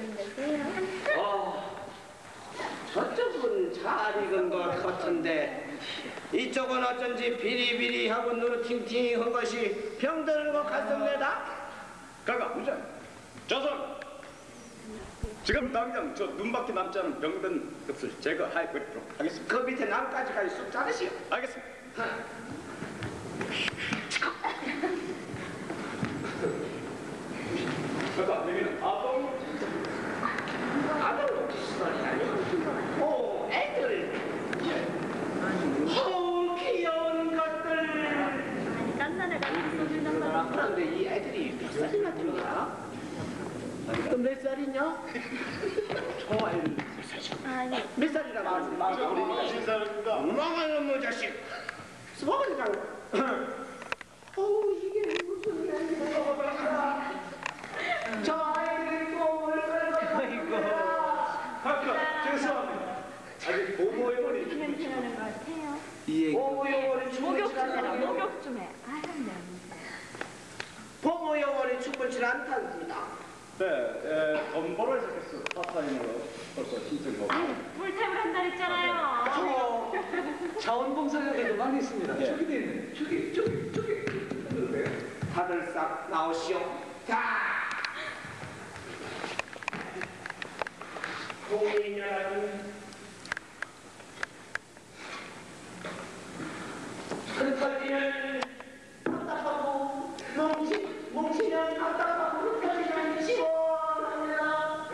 생겼어요. 저쪽은 잘 익은 것 같은데 이쪽은 어쩐지 비리비리하고 누르팅팅한 것이 병드는 것 같습니다. 가가 조선 지금 당장 저 눈밖에 남지 않은 병든 것을 제거해 버리도록 하겠습니다. 그 밑에 남까지까지 쑥 자르시오. 알겠습니다. 가가 여기는 아들 시간이 아니오. 오, 애들. 어우, 귀여운 것들. 딴딴 애가 소리난 거. 그런데 이 애들이 몇 살이나 되냐? 몇 살이냐? 좋아요. 아니. 몇 살이라고 말씀하시오? 신사입니다. 엉망한 놈의 자식. 수박을 어우, 이게 무슨 일이야? 저 아이들이 꿈을 아까 죄송합니다. 아직 보고의 머리 냄새 나는 것 같아요. 보모 영원히 목욕 좀 해라. 춤을 목욕 좀 해. 아유, 네. 보모 영원히 춤을 않답니다. 네, 덤보를 시켰어. 파타임으로 벌써 신청하고. 아유, 불태우려 한다 했잖아요. 저 자원봉사자들도 많이 있습니다. 예. 저기 돼 있네. 저기. 다들 싹 나오시오. 자, 국민 여러분, 흩어지면 답답하고 뭉치면 답답하고 흩어지면 시원합니다.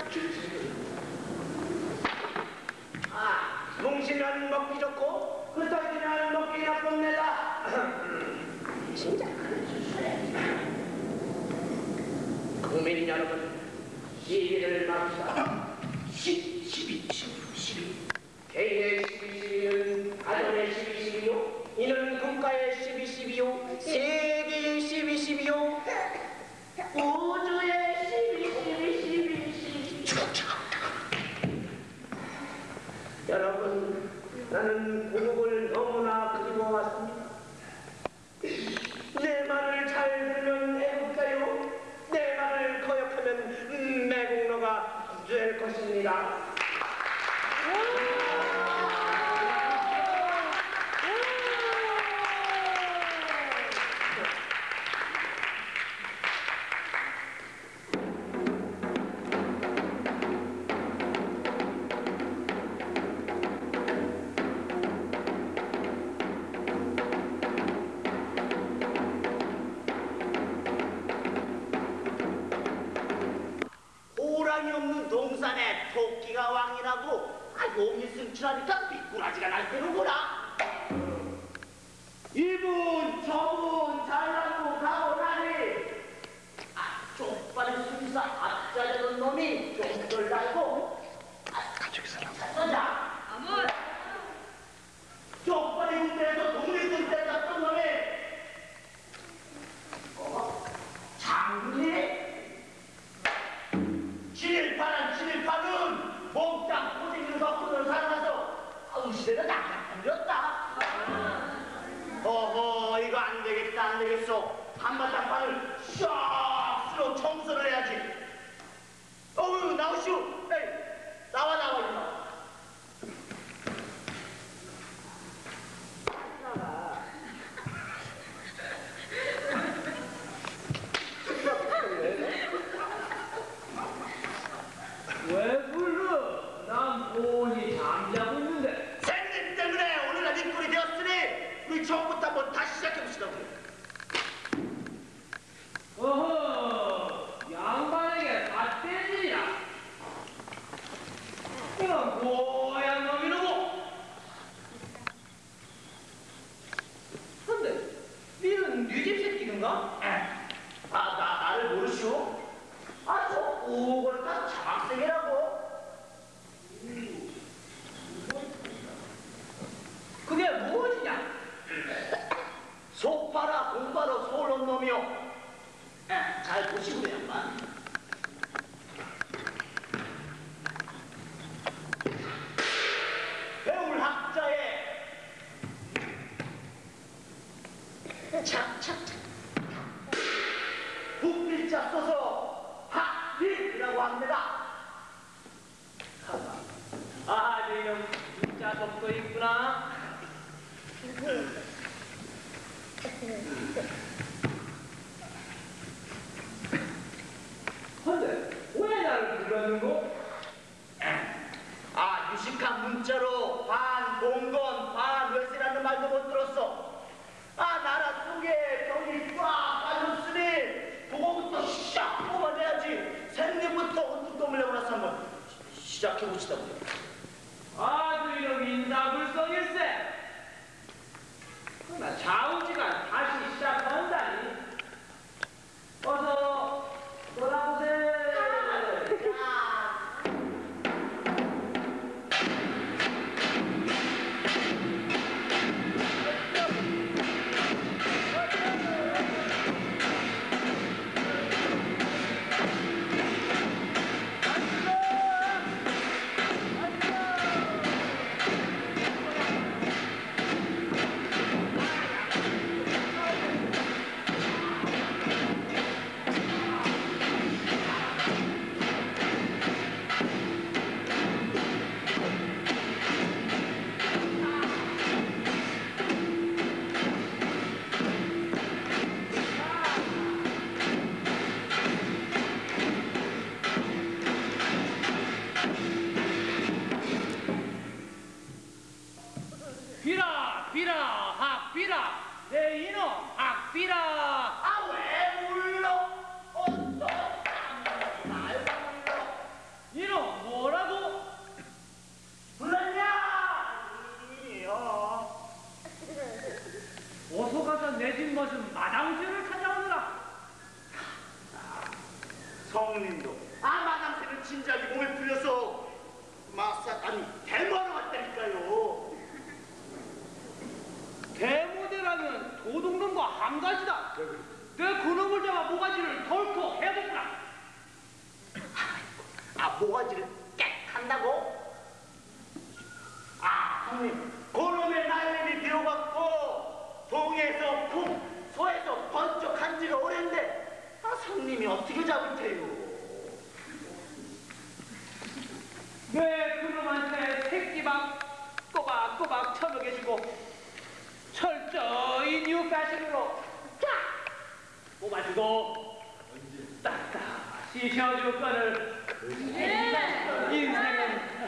뭉치면 먹기 좋고 흩어지면 먹기 나쁩니다. 진짜 국민 여러분, 시비를 맙시다. 12. 개인의 12는 가정의 12요. 이는 국가의 12요. 세계의 12요. 우주의 12. 여러분, 나는 고국을 너무나 그리워왔습니다. 내 말을 잘 들으면 애국자요, 내 말을 거역하면 매국노가 될 것입니다. 호랑이 없는 동산에 토끼가 왕이라고 몸이 승출하니까 미꾸라지가 날뛰는구나. 이분 저분 잘나고 가고 나니 쪽발의 순사 앞자리던 놈이 좀덜 달고 가자. 쪽발의 군대에서 독립군대 잡던 놈이 장군이 진일파는 몽땅 고생을 덮고는 살아나서 의시대가 낭낭 걸렸다. 어허, 이거 안 되겠어. 한바탕판을 샥 쓸어 청소를 해야지. 어우, 나오시오. 에이, 나와 이거. 왜 불러? 난 본이 잠자고 있는데. 생님 때문에 오늘 아직 꼴이 되었으니 우리 처음부터 한번 다시 시작해봅시다. 어허, 양반에게 밭된 일이야. 이건 고얀 놈이라고. 근데 니는 뉘집 새끼인가? 나를 모르시오? 저 오골까 자학생이라고. 그게 무엇이냐? 속파라 공바로 소론 놈이요. 잘 보시고 양반. 배울 학자의 착착착 북필자 써서 학리라고 합니다. 아, 지금 진짜 독도 있구나. 근데 왜 나를 불렀는고? 아, 유식한 문자로 반 봉건 반 외세라는 말도 못 들었어. 아, 나라 속에 병이 꽉 빠졌으니 그거부터 샥 뽑아내야지. 생리부터 옷도 밀려고 나서 한번 시작해봅시다. 아주 이런 인사불성일세. 나 좌우지간 다시 시작한다니. 어서 놀아보세요. 비라 비라 학비라 내 이놈 학비라. 아, 왜 울러? 어떤 사람이 날 불러? 이놈 뭐라고? 불렀냐? 이요. 어서 가서 내 집 맞은 마당쇠를 찾아오느라. 성님도 마당새는 진작에 몸에 풀려서 아니 대모하러 왔다니까요. 대모대라면 도둑놈과 한 가지다. 내 그놈을 잡아 모가지를 덜컥 해보구나. 모가지를 깨 한다고? 성님, 그놈의 날림이 비어갖고 동에서 쿵 소에서 번쩍 한 지가 오랜데 성님이 어떻게 잡을 테요? 내 그놈한테 새끼밥 꼬박꼬박 쳐먹여주고 철저히 뉴 패션으로 쫙 뽑아주고 딱딱히 쉬어줄 거를 인생은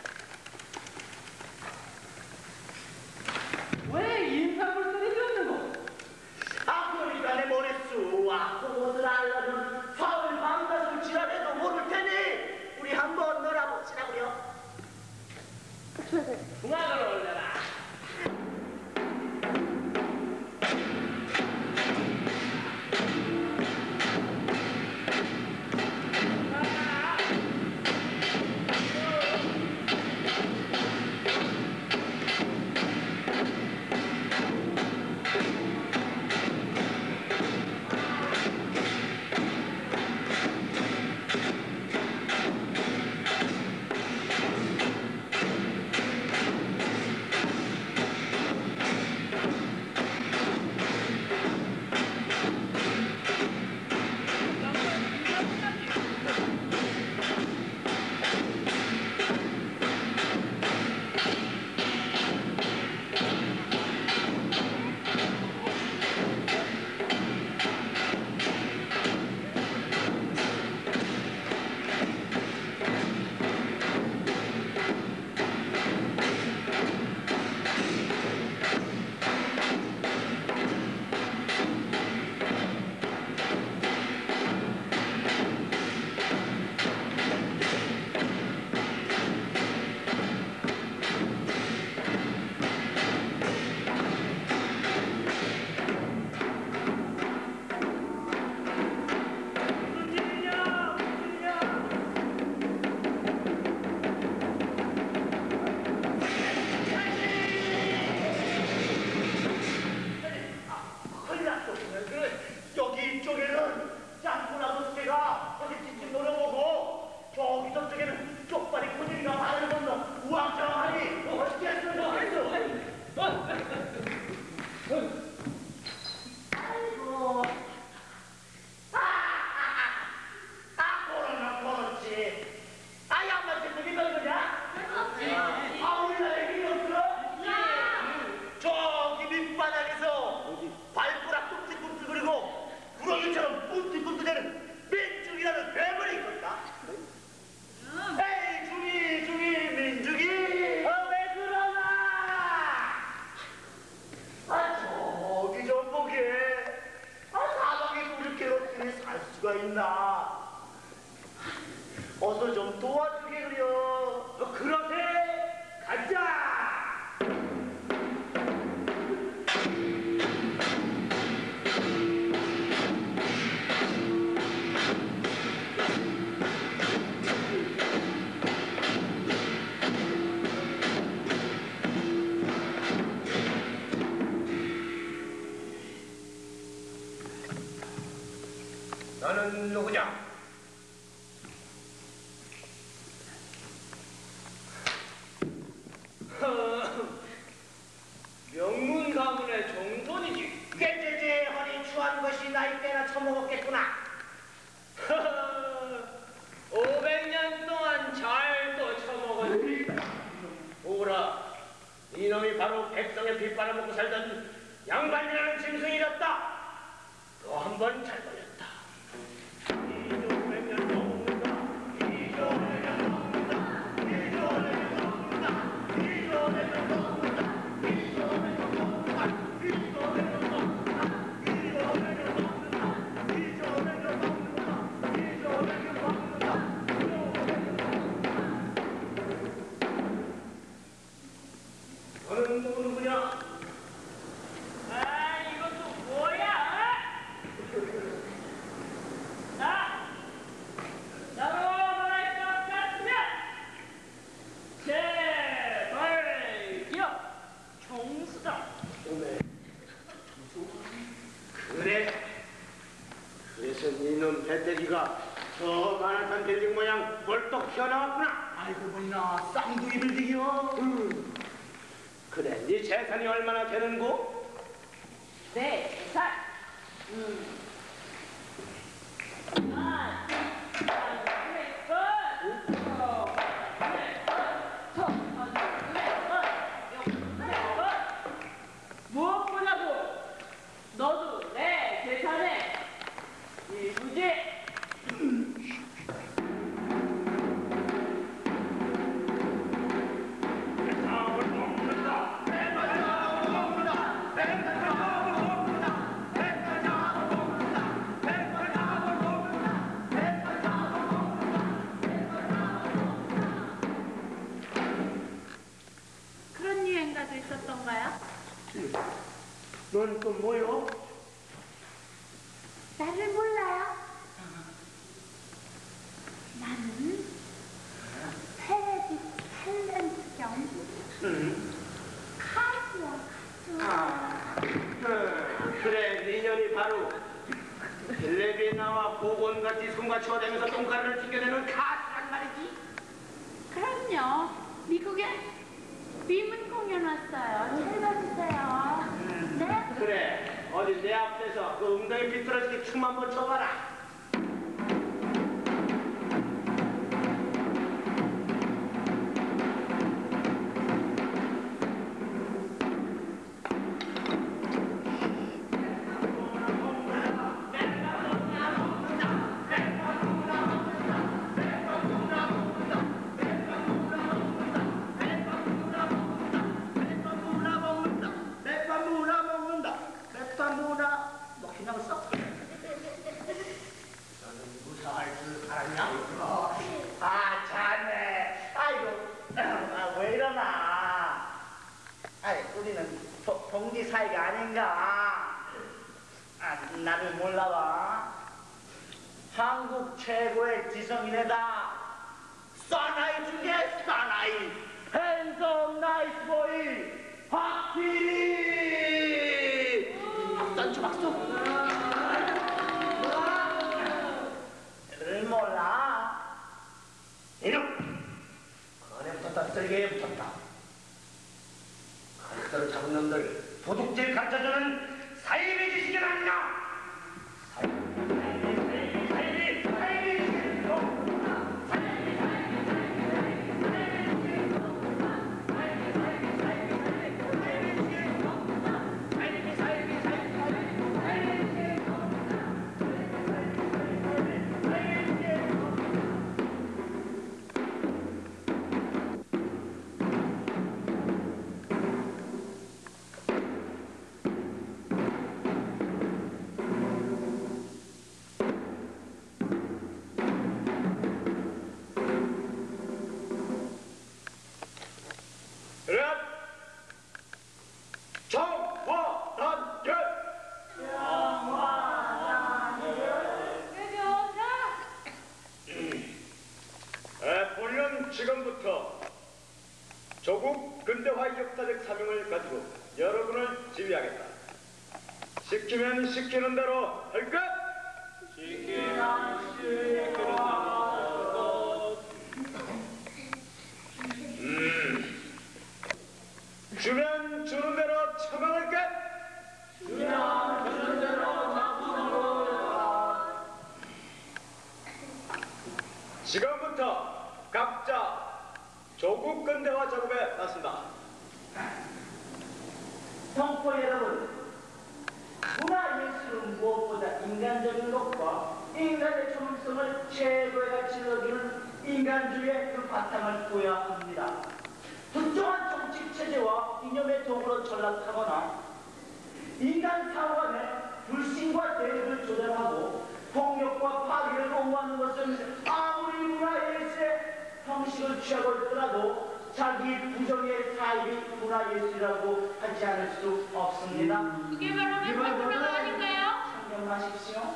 왜 인사불성이 없는 거? 그러니까 내 머릿수 그것을 알려면 사흘 밤낮을 지랄해도 모를 테니 우리 한번 놀아봅시다고요. 중앙으로 올려라. 너는 누구냐? 명문 가문의 종손이지. 꾀죄죄 허리 추한 것이 나이 때나 처먹었겠구나. 500년 동안 잘 또 처먹었지. 오라, 이놈이 바로 백성의 빗발을 먹고 살던 양반이라는 짐승이었다. 또 한 번 잘 걸렸다. 200년 넘는다. 200년 넘는다. 200년 넘는다. 200년 넘는다. 200년 넘는다. 200년 넘는다. 200년 넘는다. 200년 넘는다. 너는 누구냐? 아, 이것도 뭐야? 나로 말할 것 같으면 제발기업 총수다. 그래? 그래서 이놈 배때기가 저 만화산 빌딩 모양 벌떡 튀어나왔구나. 알고 보니나 쌍둥이 빌딩이요. 그래, 네 재산이 얼마나 되는고? 네, 재산. 무엇보다도 너도 내 재산의 일부지. 그런 유행가도 있었던가요? 넌 또 뭐요? 나를 몰라요? 나는 테레비 탤런트 겸 가수야, 가수. 그래, 네 년이 바로 텔레비에 나와 고곤같이 손과 쳐대면서 똥가루를 튕겨내는 가수란 말이지. 그럼요. 미국에 비문 공연 왔어요. 찾아주세요. 네? 그래, 어디 내 앞에서 그 웅덩이 비틀어지게 춤 한번 춰봐라. 아, 자네. 아이고, 왜 이러나. 아이, 우리는 동지 사이가 아닌가. 아, 나를 몰라봐. 한국 최고의 지성인이다. 사나이 중에 사나이. 핸섬 나이스 보이. 박필이. 박수, 박수. 를 몰라. 이놈! 건에 붙었다, 쓸개에 붙었다. 가르쳐를 잡은 놈들 도둑질 가르쳐주는 사이비 지식이 아니냐? 지금부터 조국 근대화 역사적 사명을 가지고 여러분을 지휘하겠다. 시키면 시키는 대로 할 것? 시키라. 주면 주는 대로 처방할게. 주면 주는 대로 처방할게. 지금부터 각자 조국 근대화 작업에 나선다. 성포 여러분, 문화예술은 무엇보다 인간적인 것과 인간의 존엄성을 최고의 가치로 여기는 인간주의의 그 바탕을 둬야 합니다. 특정한 정치 체제와 이념의 도구로 전락하거나 인간 사후 간의 불신과 대립을 조장하고 폭력과 파괴를 옹호하는 것은 아무리 문화예술의 형식을 취하고 있더라도 자기 부정의 사입이 문화예술이라고 하지 않을 수 없습니다. 이게 바로 맹목문화 아닌가요? 상념하십시오.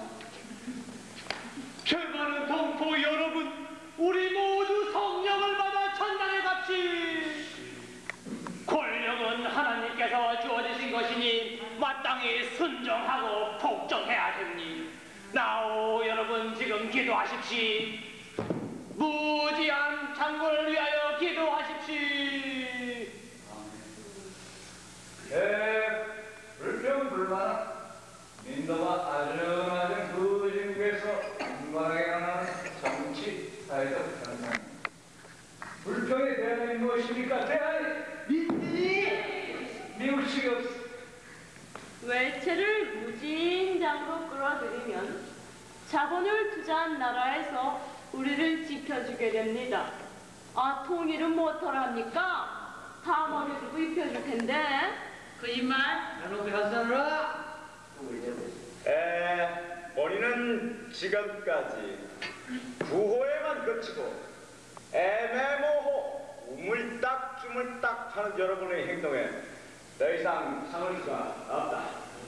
최고는 동포 여러분, 우리 모두 성령을 받아 천당에 갑시. 권력은 하나님께서 주어주신 것이니 마땅히 순종하고 복종해야 됩니. 나오 여러분, 지금 기도하십시. 무지한 창고를 위하여 기도하십시. 불평불만 민도가 아주아주 그 지국에서 인간에게 나는 정치, 사회적 현상. 불평에 대안이 무엇입니까? 대안이 미국식이 없어. 외채를 무진장으로 끌어들이면 자본을 투자한 나라에서 우리를 지켜주게 됩니다. 아, 통일은 뭐더랍니까? 다 머리두고 입혀줄 텐데. 거짓말. 우리는 지금까지 구호에만 그치고 애매모호 우물딱주물딱 하는 여러분의 행동에 더 이상 참을 수가 없다.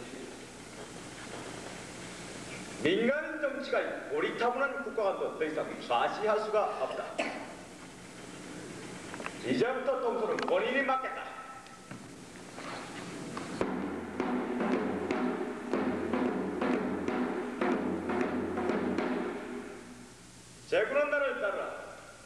민간 정치가 고리타분한 국가관도 더 이상 좌시할 수가 없다. 이제부터 통솔은 본인이 맡겠다. 제군은 나를 따르라.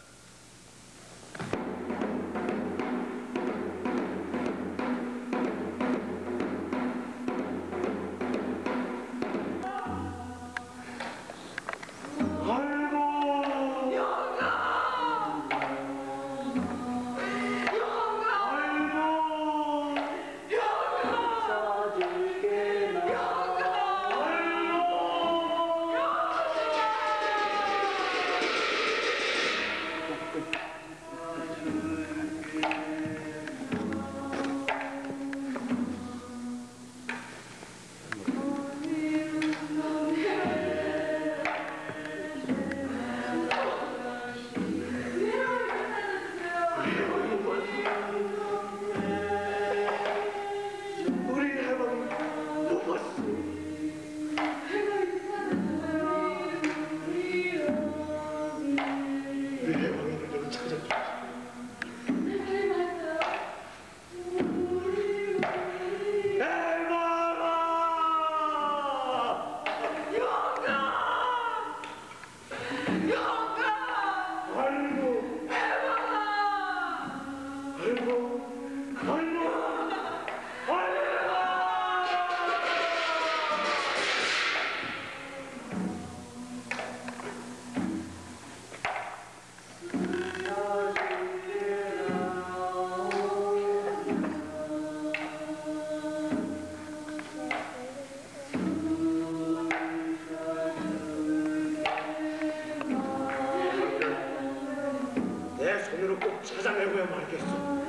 찾아내고야 말겠어.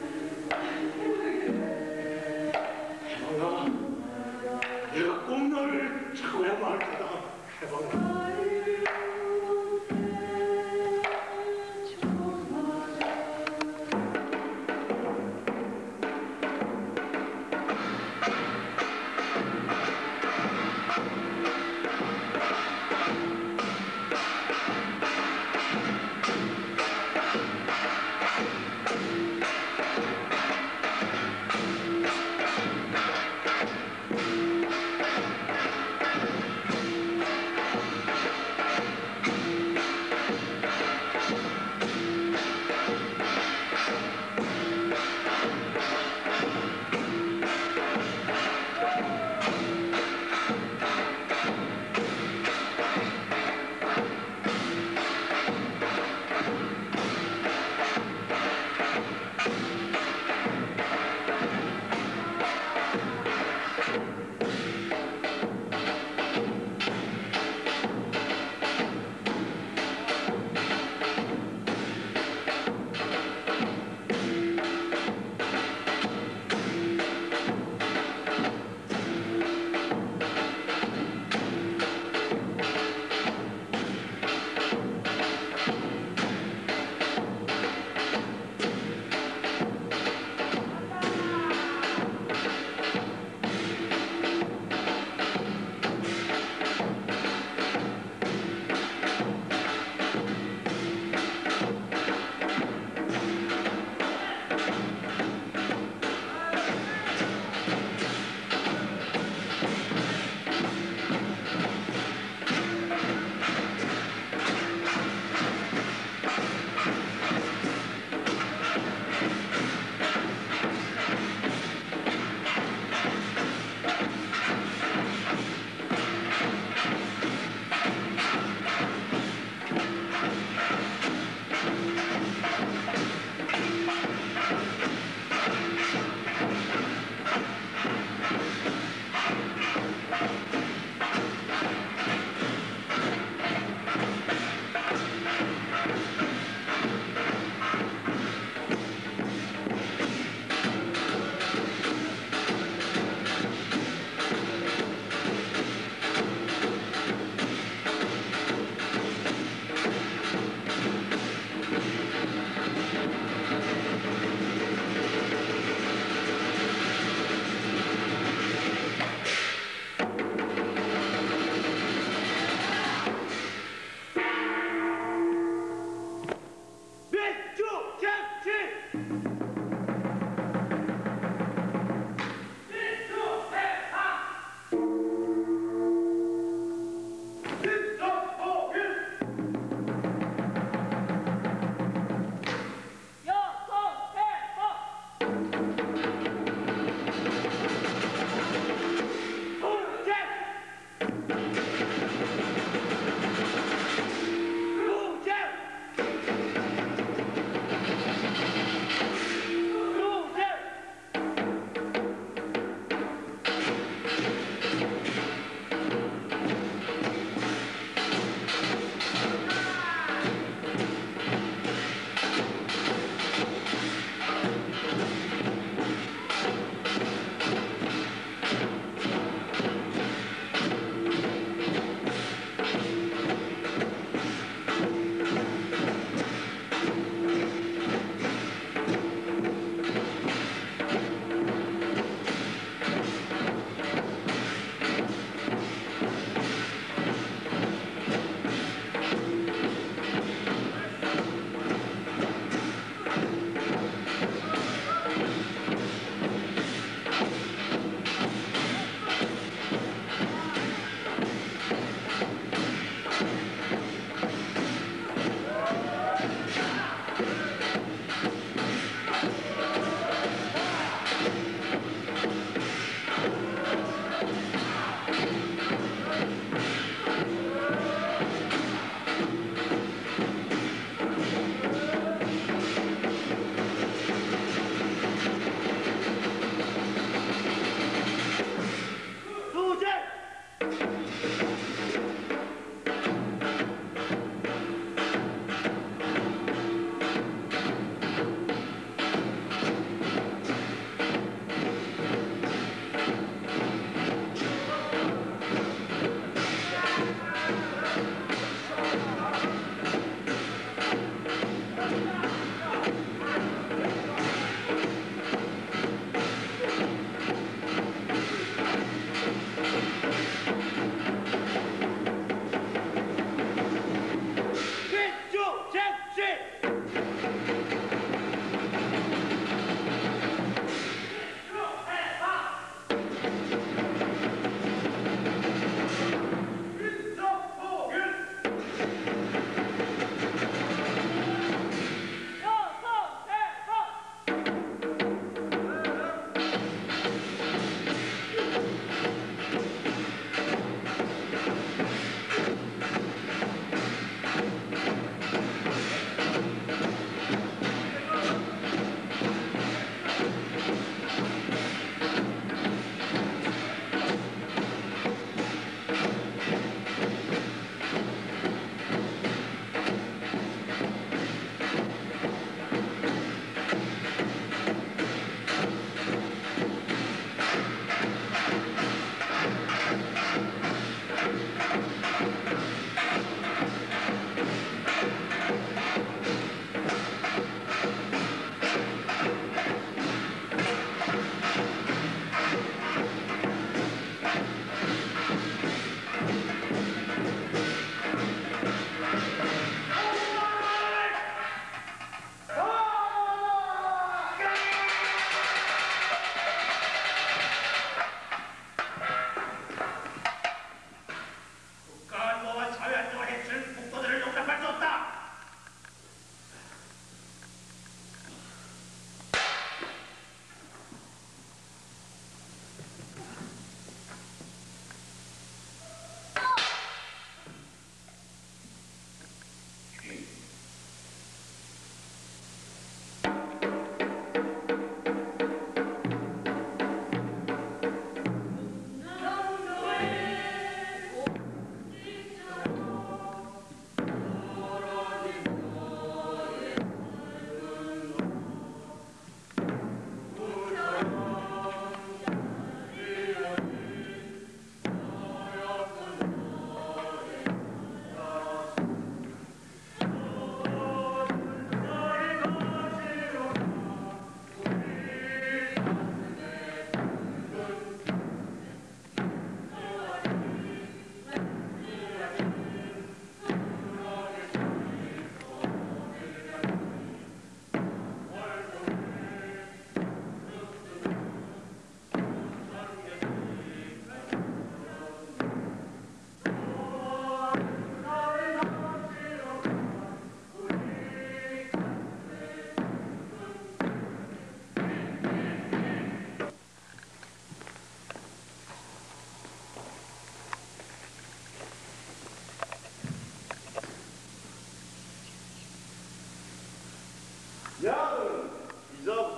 해방아, 내가 꼭 너를 찾고야 말 거다. 해방아.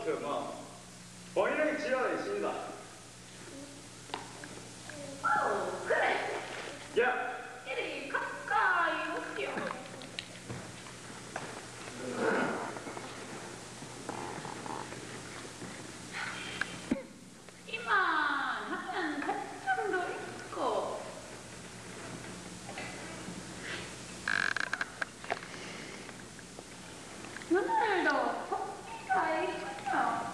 본인에게 지하가 있습니다. 그래. 야, 이리 가까이 오시오. 이만하면 한참도 있고. 오늘도 토끼가 있군요.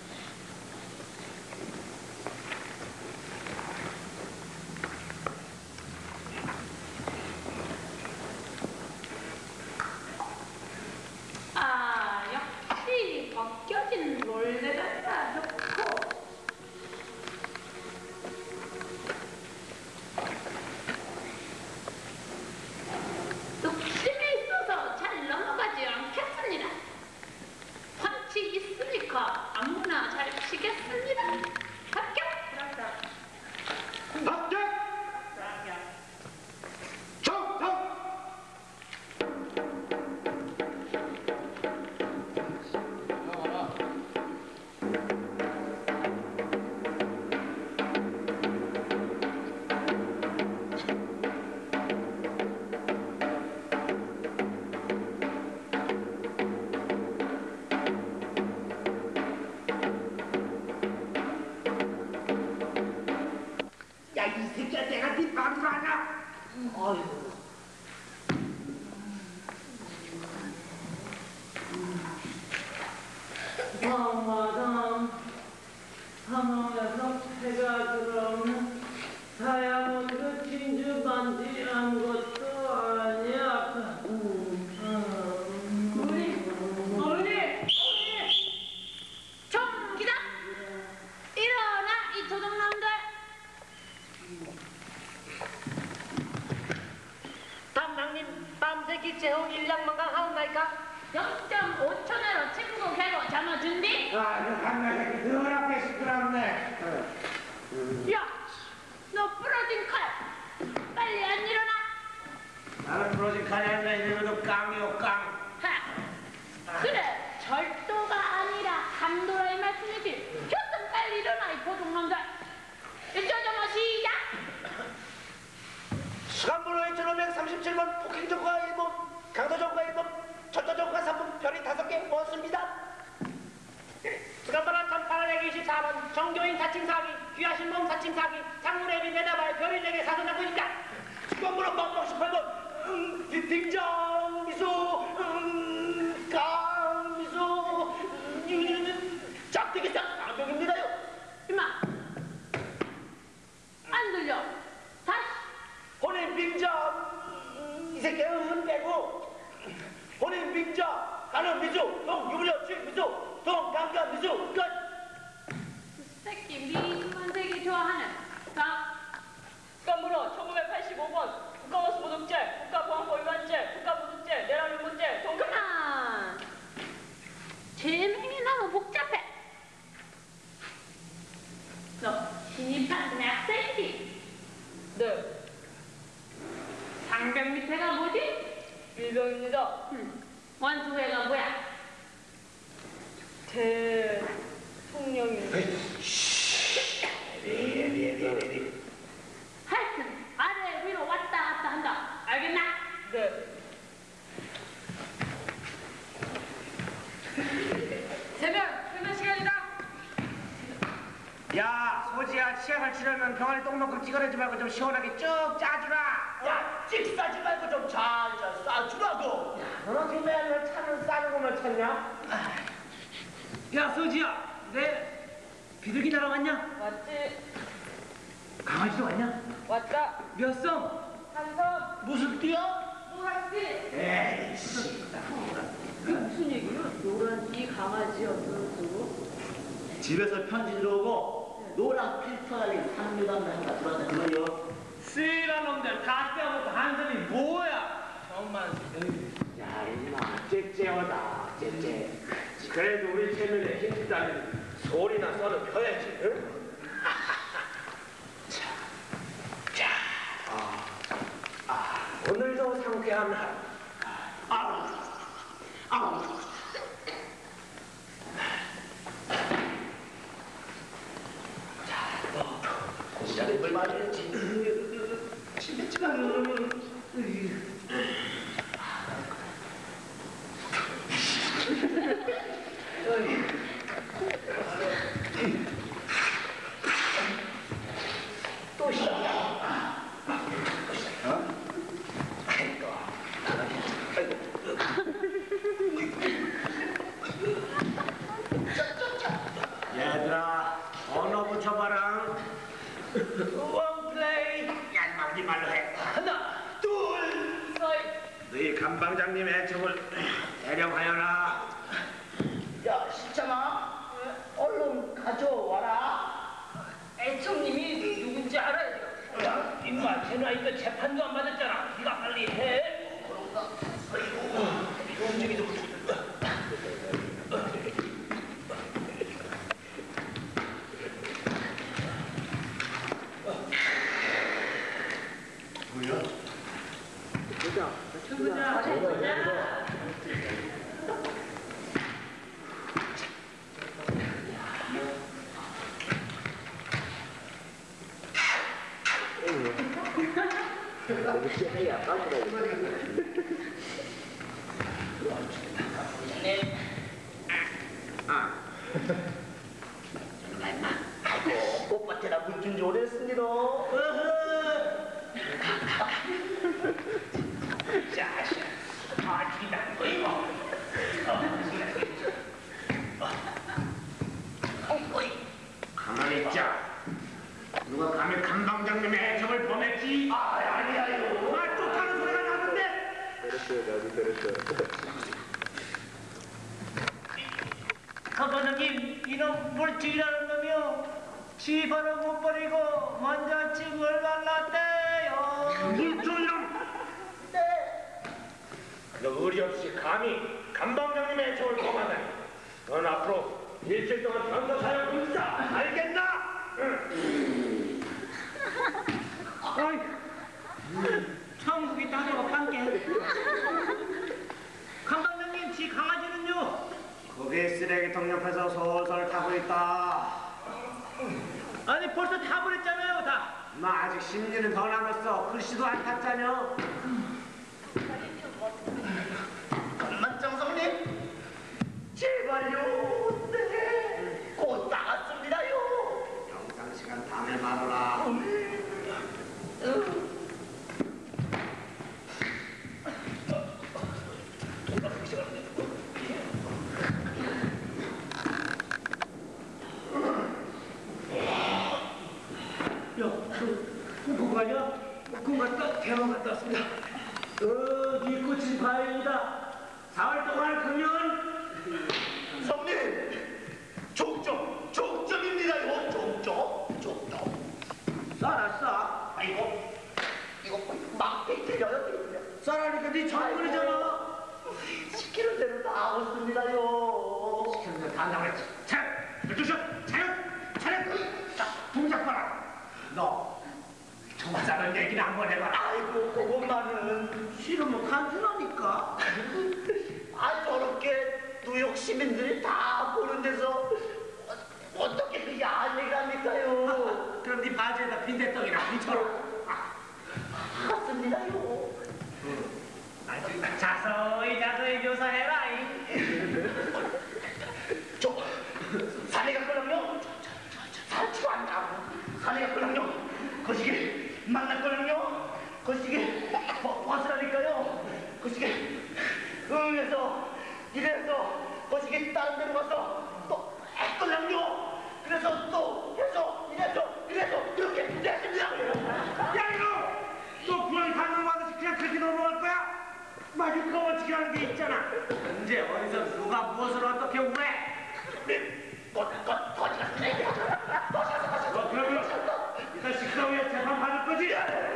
아, 역시 벗겨진 몰래가 좋고. 뚝심이 있어서 잘 넘어가지 않겠습니다. 펀치 있으니까 아무나 잘 치겠습니다. 합격! 합격! 정정! 야, 이 새끼야, 내가 네 마음을 알아. 아이고. 밤마다 하늘에서 해가 들어오면 다이아몬드 진주 반지한 것도 아니야. 어머니! 정기다! 일어나, 이 도둑놈들! 담당님, 밤새기 재홍 일량만강 하옵나이까? 0.5초내로 친구 개고 잠어 준비? 아주 한나새끼 더럽게 시끄럽네. 야! 너 부러진 칼! 빨리 안 일어나! 나는 부러진 칼이 아니라 이름도 깡이요, 깡. 하! 그래! 절도가 아니라 감도라의 말씀이지! 효좀 빨리 일어나, 이 도둑놈들! 일조 점어 시작! 시간번호 2537번 폭행정과 1번, 강도정과 1번, 철도정과 3번, 별이 5개 모았습니다. 시간번호 1824번, 정교인 사칭 사기, 귀하신 몸 사칭 사기, 장문애비 내다발 별이 4개 사도장군입니다. 시간번호 1818번, 딩정 미소, 강 미소, 짝대기상 안병입니다요. 이마! 안 들려! 다시! 혼인 빙정 이 새끼 빼고 혼인 빙정 가는 미수 동 유부녀 취 미수 동 강가 미수 끝. 새끼 미인만 되게 좋아하는 강 국가번호 1985번 국가워수 모독죄, 국가보안법 위반죄, 국가보도죄, 내란유무죄, 동그란 그만! 제명이 너무 복잡해! 너 신입한 학생이지? 네, 상병 밑에가 뭐지? 일병입니다. 원수회가 뭐야? 대통령입니다. 하여튼 아래 위로 왔다 갔다 한다. 알겠나? 네. 세면 시간이다. 야 소지야 치약을 치려면 병아리 똥만큼 찌그러지 말고 좀 시원하게 쭉 짜주라. 야 찍싸지 말고 좀 잘잘 싸주라고. 너는 지금 맨날 차는 싸는 것만 찾냐? 야, 서지야, 내 비둘기 날아왔냐? 왔지? 강아지도 왔냐? 왔다. 몇 성? 한섬. 무슨 띠야? 노란띠. 에이씨. 무슨 얘기야? 노란 이 강아지 어쩌고? 집에서 편지 들어오고 노란 필터 달린 상류담을 한가 들어왔다 그거요. 쓰이란 놈들 다 떼어먹고 한섬이 뭐야? 정말. 야 임마 째째하다 째째. 그래도 우리 체면에 힘들다는 소리나 써는 펴야지. 응? 오늘도 상쾌한 하루. 침뱉지 말아야지. 침뱉지 마. 또 시작이야. 얘들아, 언어 붙여봐라. 원 플레이. 야, 나 우리 말로 해. 하나, 둘, 너희 감방장님 애청을 대령하여라. 야, 시참아. 얼른 가져와라. 애청님이 누군지 알아야지. 야, 임마, 쟤나 이거 재판도 안 받았잖아. 네가 빨리 해. 그런가? 아이고, 움직이도 아이고, 꽃밭에다 물 준 지 오래됐습니다. 자식, 아직이다. 어이구. 가만히 있자. 누가 감히 감방장님의 애청을 범했지? 아니야요. 아, 쪽하는 소리가 나는데? 감독님, 이놈 물질이라는 놈이요. 지 바로 못 버리고 먼저 찜을 발랐대요. 물줄이놈! 네. 너 의리 없이 감히 감방장님의 애청을 범하다니. 넌 앞으로 일주일 동안 변사 사용 금지다. 알겠나? 응. 천국이 따로 함께. 감독님, 지 강아지는요? 거기 쓰레기통 옆에서 솔솔 타고 있다. 아니, 벌써 다 버렸잖아요, 다. 나 아직 10년은 더 남았어. 글씨도 안 탔잖여. 만장성님, 제발요. 네, 곧 나갔습니다요. 영상 시간 다음에 말하라. 누가냐? 그 갔다 대만 갔다 왔습니다. 이 꽃은 과일이다. 4월 동안 금연. 성님, 족점입니다요. 족점. 쌀았어. 아이고, 이거 막 때려요. 쌀하니까 네 전문이잖아. 시키는 대로 다 하고 있습니다요. 시키는 대로 다 한다고 그랬지. 차렷! 12시! 차렷! 자, 동작 봐라. 너 정사는 얘기를 한번 해봐라. 아이고, 그것만은. 싫으면 간주라니까. 아, 저렇게 뉴욕 시민들이 다 보는 데서 어떻게 야한 얘기를 합니까요? 그럼 네 바지에다 빈대떡이나 붙여라. 맞습니다요. 자서히 묘사해라. 저 산에 갔거든요. 살치고 안 나고 산에 갔거든요. 거시기 만났거든요. 거시기 벗으라니까요. 거시기 응해서 이래서 거시기 다른 데로 가서 또 했거든요. 그래서 또 해서 이래서 이렇게 됐습니다. 야 이거! 너 구원 단념하듯이 그냥 그렇게 넘어갈 거야? 마주 꺼워치기 하는 게 있잖아. 언제 어디서 누가 무엇을 어떻게 왜? 거지 같은 얘기야. 너 그러면 이따 시끄러우면 재판 받을 거지?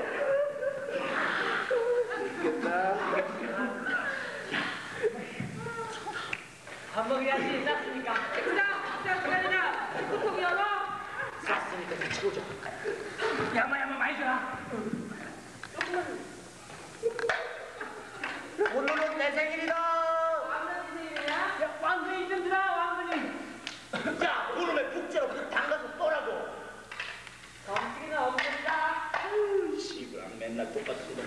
밥 먹어야지. 쌌으니까. 식사 시간이냐? 식구통 열어. 쌌으니까 같이 오자. 야마 많이 줘라. 오늘은 내 생일이다. 왕건이 생일이야? 야, 왕건이 좀 들어, 왕건이. 자, 오늘의 국제로 담가서 쏘라고. 점심이나 없는 맨날 똑같습니다.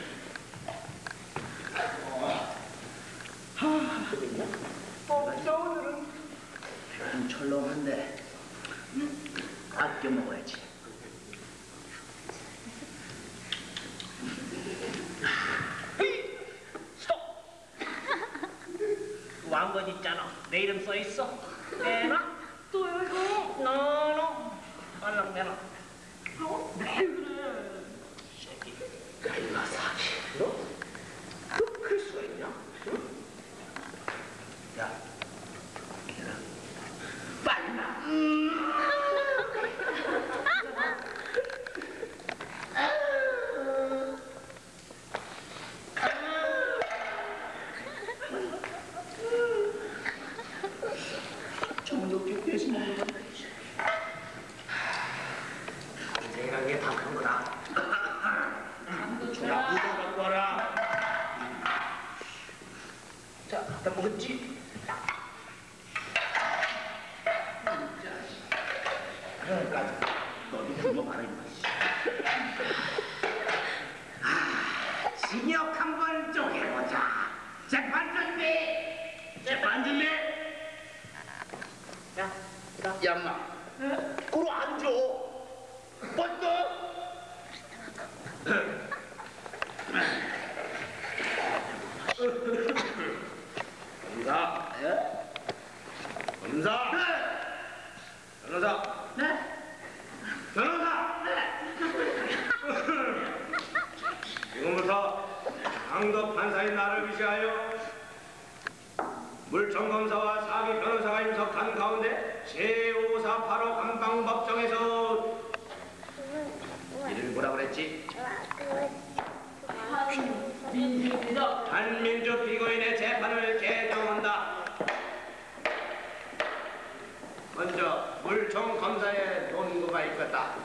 없어 오늘은. 좀 철렁한데 아껴 먹어야지. 스톱. 왕건 있잖아. 내 이름 써 있어. 내놔. 또요 이거? 너너 얼른 내놔. 왜 그래? 야이마 사기. 너 그럴 수가 있냐? 응? 야, 걔는 빨리 나. 좀 높게 대신 먹는 건데. 인생이란 게 다 그런 거다. 줘라. 무덤 갖고 와라. 자, 다 먹었지? 그러니까 너도 그거 말아 임마. 진역 한번 쪼개보자. 재판 준비. 재판 준비. 야, 야 인마. 그로 안 줘. 벌써? 검사. 검사. 변호사. 네? 변호사. 지금부터 강도 판사인 나를 위시하여 물청검사와 사기 변호사가 임석한 가운데 제5485 감방법정에서 이름이 뭐라 그랬지? 민주입니다. 한민주 피고인의 재판을 개정한다. 먼저 물청검사의 논거가 있겠다.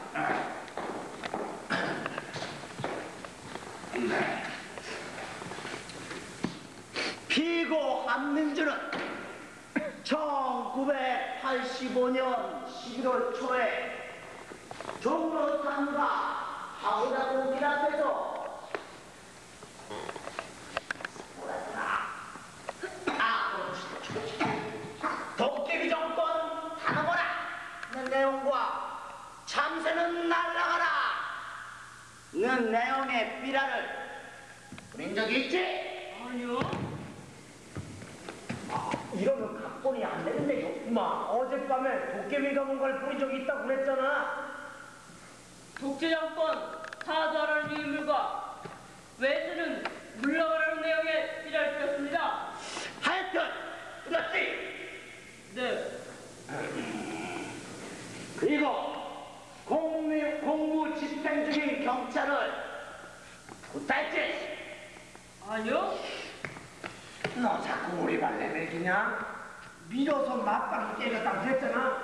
피고 한민주는 1985년 11월 초에 종로상가 하우다고 길 앞에서 도깨비 정권 타너거라 는 내용과 참새는 날아가라 는 내용의 삐라를 그린 적이 있지? 아니요. 이러면 각본이 안 되는데요. 엄마, 어젯밤에 도깨비가 뭔가를 부린 적이 있다고 그랬잖아. 독재 정권 사죄하라는 유물과 외세는 물러가라는 내용의 삐라를 뿌렸습니다. 하여튼 그렇지. 네. 그리고 공무 집행 중인 경찰을 구타했지. 아니요. 너 자꾸 우리 발 내밀기냐? 밀어서 맞방 때렸다고 그랬잖아.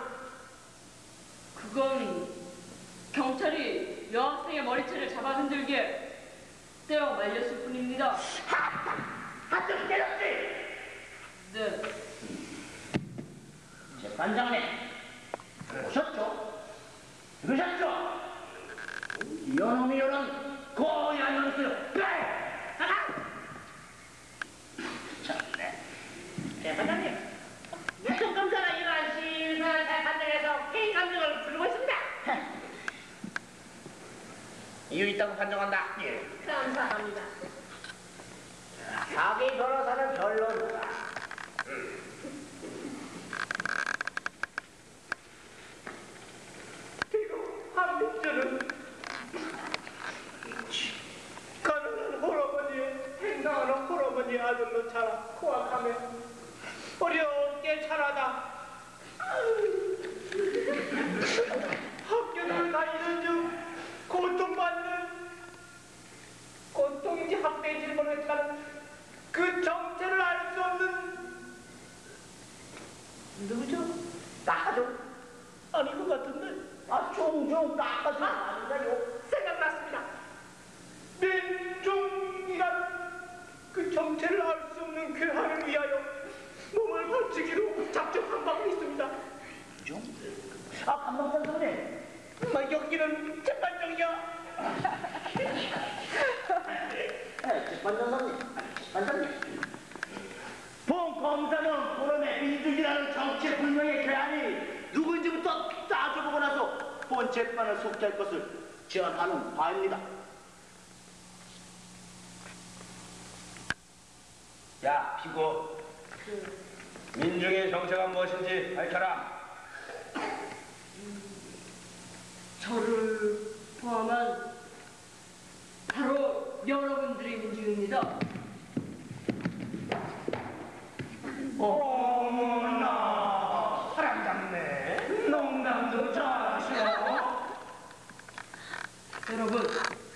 그건 경찰이 여학생의 머리채를 잡아 흔들기에 떼어 말렸을 뿐입니다. 하여튼 때렸지. 네. 재판장님 오셨죠? 들으셨죠? 이놈이 요런 고얀 놈들 빼! 참네. 재판장님, 물총검사가 이러한 신선한 재판장에서 개인 감정을 부르고 있습니다. 이유 있다고 판정한다. 예. 감사합니다. 사기 변호사는 별로다. 그리고 한민주는 가난한 홀어머니의 행상하는 홀어머니의 아들로 자라 코악하며 어렵게 자라다 학교를 다니는 중 고통받는 고통인지 학대인지 모르겠지만 그 정체를 알 수 없는 누구죠? 나가죠? 아닌 것 같은데 종종 깎아주는 아닌가요? 생각났습니다. 민종이란 그 정체를 알 수 없는 그 한을 위하여 몸을 바치기로 작정한 바가 있습니다. 종? 감독관 선생님. 여기는 재판정이야. 반장님. 본 검사는 그놈의 민중이라는 정치 불명의 괴한이 누구인지부터 따져보고 나서 본 재판을 속개할 것을 제안하는 바입니다. 야, 피고. 민중의 정체가 무엇인지 밝혀라. 저를 포함한 바로 여러분들의 민중입니다. 어머나, 사랑잡네. 농담도 잘하셔. 여러분,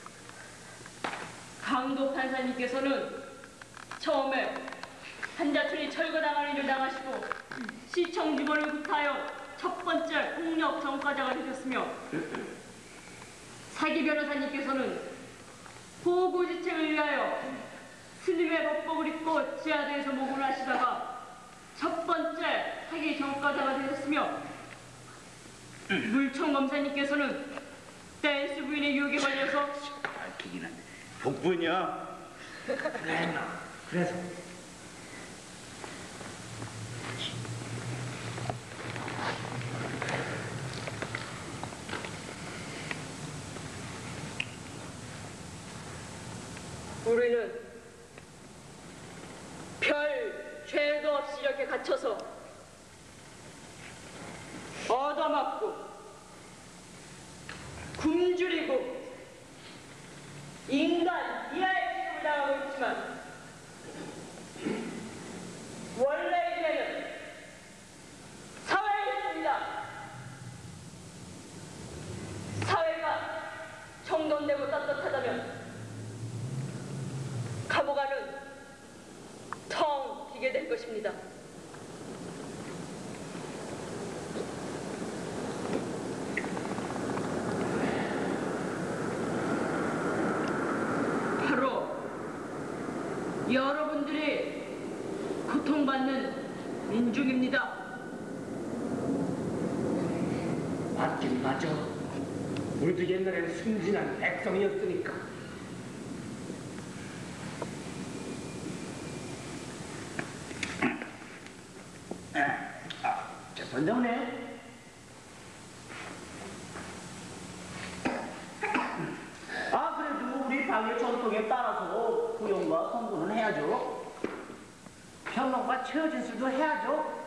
강도 판사님께서는 처음에 한자촌이 철거당한 일을 당하시고 시청 직원을 구타하여 첫 번째 폭력 전과자가 되셨으며 사기 변호사님께서는 보호구지책을 위하여 스님의 법복을 입고 지하도에서 목을 하시다가 첫 번째 사기 전과자가 되셨으며 물총 검사님께서는 댄스 부인의 유혹에 걸려서 밝히긴 한데 복분이야. 그래서 우리는 별 죄도 없이 이렇게 갇혀서 얻어맞고 굶주리고 인간 이하의 취급을 당하고 있지만 원래 이제는 사회에 있습니다. 사회가 정돈되고 떳떳하다면 감옥 안은 텅 비게 될 것입니다. 바로 여러분들이 고통받는 민중입니다. 맞긴 맞아. 우리도 옛날에는 순진한 백성이었으니까. 재판장님. 그래도 우리 방의 전통에 따라서 구형과 선고는 해야죠. 평론과 처진술도 해야죠.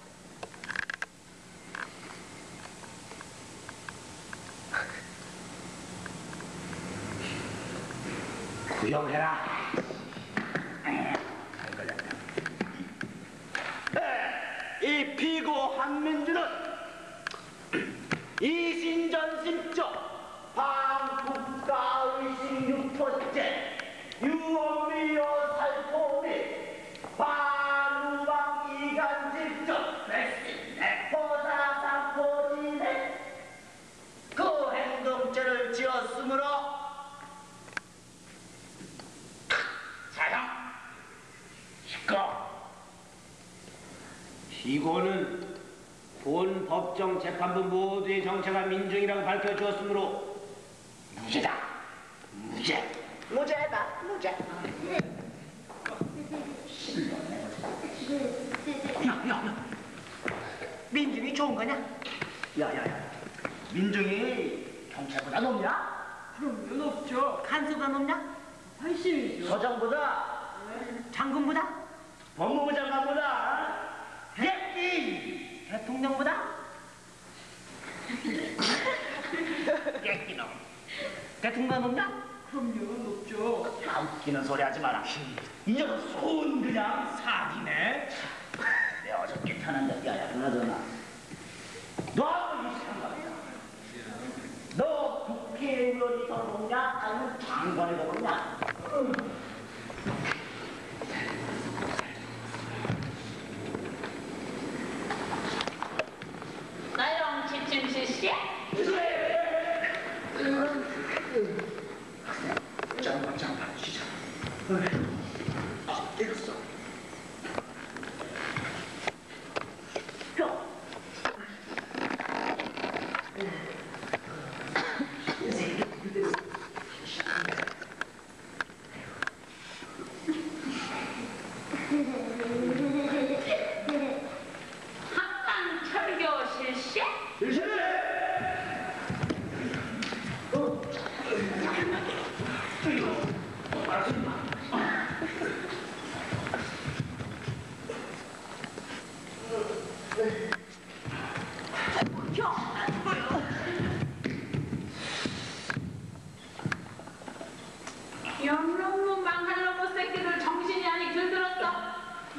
구형해라. 이 피고 한민주는 이신전심적 반국가의식 유포죄 유언비어 살포 및 반우방 이간질적 포사상포진의 그 행동죄를 지었으므로 사형 시끄러. 피고는 본 법정 재판부 모두의 정체가 민중이라고 밝혀주었으므로 무죄다. 무죄. 무죄다. 무죄. 야. 민중이 좋은 거냐? 야야야. 민중이 경찰보다 높냐? 그럼요, 높죠. 간수가 높냐? 훨씬이죠. 서장보다? 장군보다? 법무부 장관보다? 예끼! 대통령보다? 예끼놈. 대통령 높냐? 그럼요, 높죠. 야, 웃기는 소리 하지 마라. 이 녀석 손 그냥 사기네. 내 어저께 편한데, 야야, 그나저나. 너하고 이상한 거야. 너 국회의원이 더 높냐? 아니면 장관이 더 높냐? 나영 지침실시 장관 시작. 되겠어. 영롱로 망할 놈의 새끼들 정신이 아니 들들었어.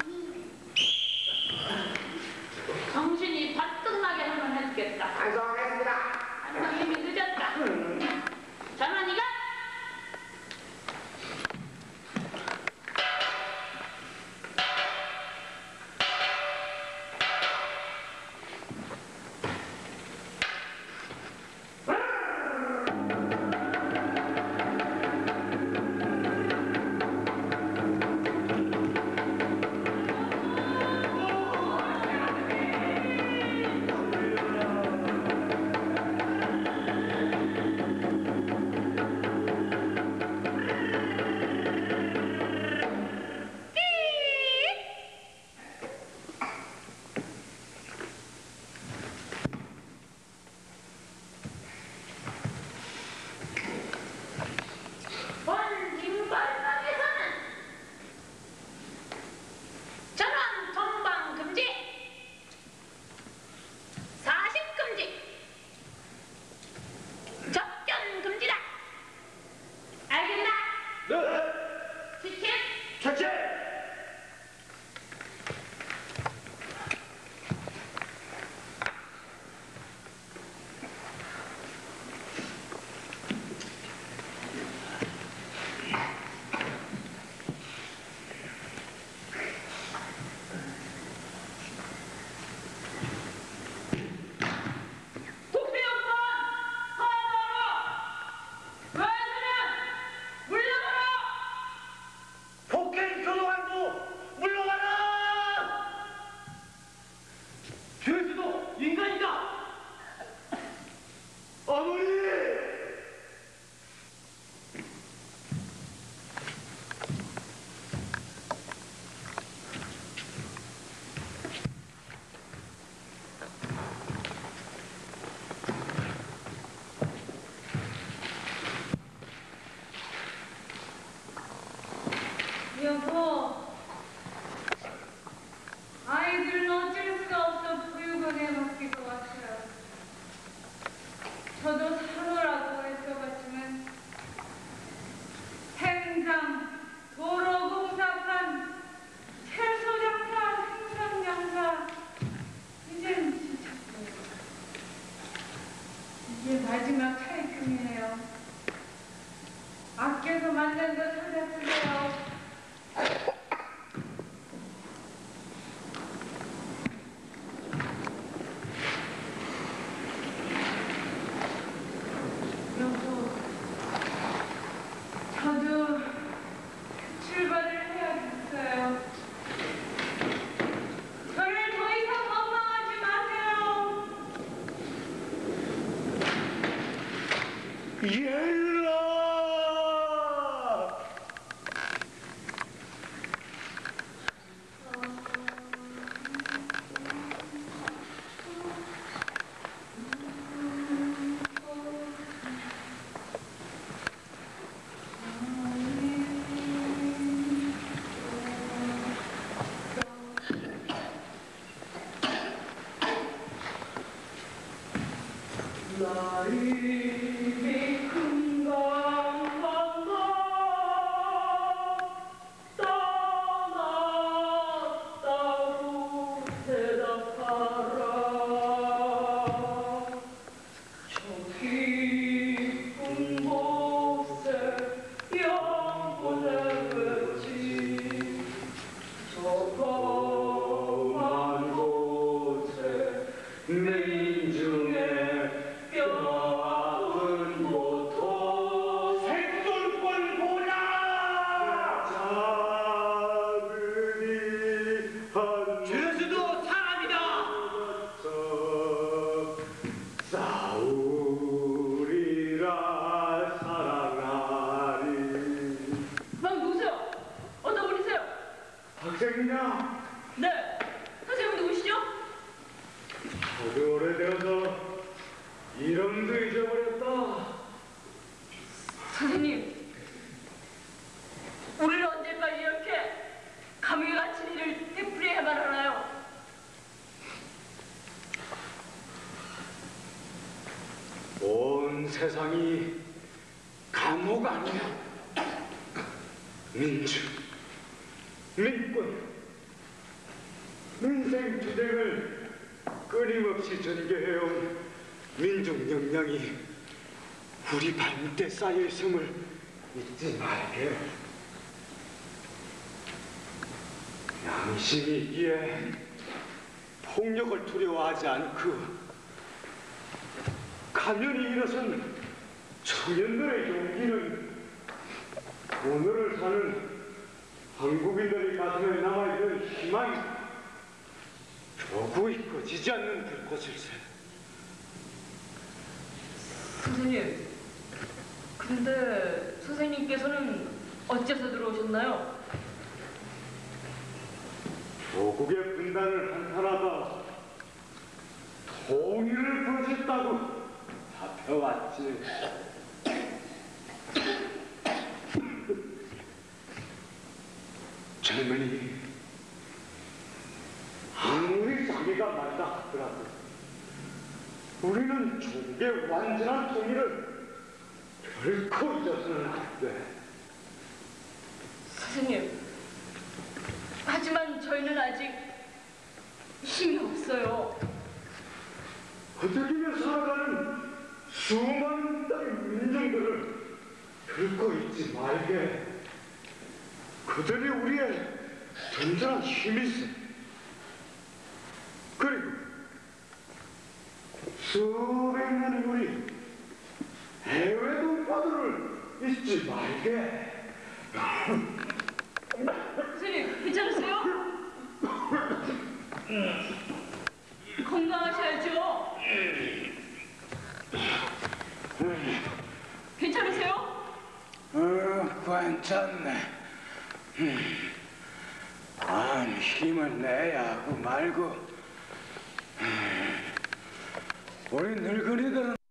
정신이 바뜩나게 하면 했겠다. 반성하겠습니다. 반성 이미 늦었다. 전원이가 여보, 아이들은 어쩔 수가 없어 보육원에 맡길 것 같아요. 저도 사노라고 애써봤지만 행장, 도로공사판, 채소장사, 생산장사 이젠 진짜 이게 마지막 차입금이에요. 아껴서 만든 거 찾아 쓰세요. 여보, 저도 출발을 해야겠어요. 저를 더 이상 원망하지 마세요. 옐라! 나이 큰 강만나 떠났다고 대답하라. 저 깊은 곳에 영혼의 끝이 저 험한 곳에 내 인중에 뼈아픈 곳 스승님, 우리는 언제까지 이렇게 감옥에 갇힌 일을 되풀이해야만 하나요? 온 세상이 감옥 아니야. 민주, 민권, 민생 투쟁을 끊임없이 전개해온 민족 역량이 우리 발밑에 쌓여 있음을 잊지 말게. 양심이 있기에 폭력을 두려워하지 않고 가면이 일어선 청년들의 용기는 오늘을 사는 한국인들의 가슴에 남아있는 희망이 겨우이 꺼지지 않는 불꽃일세. 선생님, 근데 선생님께서는 어째서 들어오셨나요? 조국의 분단을 한탄하다 통일을 부르셨다고 잡혀왔지. 젊은이, 아무리 자기가 맞다 하더라도 우리는 조국의 완전한 통일을 결코 잊어서는 안 돼. 선생님, 하지만 저희는 아직 힘이 없어요. 어떻게 살아가는 수많은 땅의 민중들을 결코 잊지 말게. 그들이 우리의 든든한 힘이세. 그리고 수백만의 우리 해외 동포들을 잊지 말게. 선생님, 괜찮으세요? 건강하셔야죠. 괜찮으세요? 괜찮네. 힘을 내야 하고 말고. 우리 늙은이들은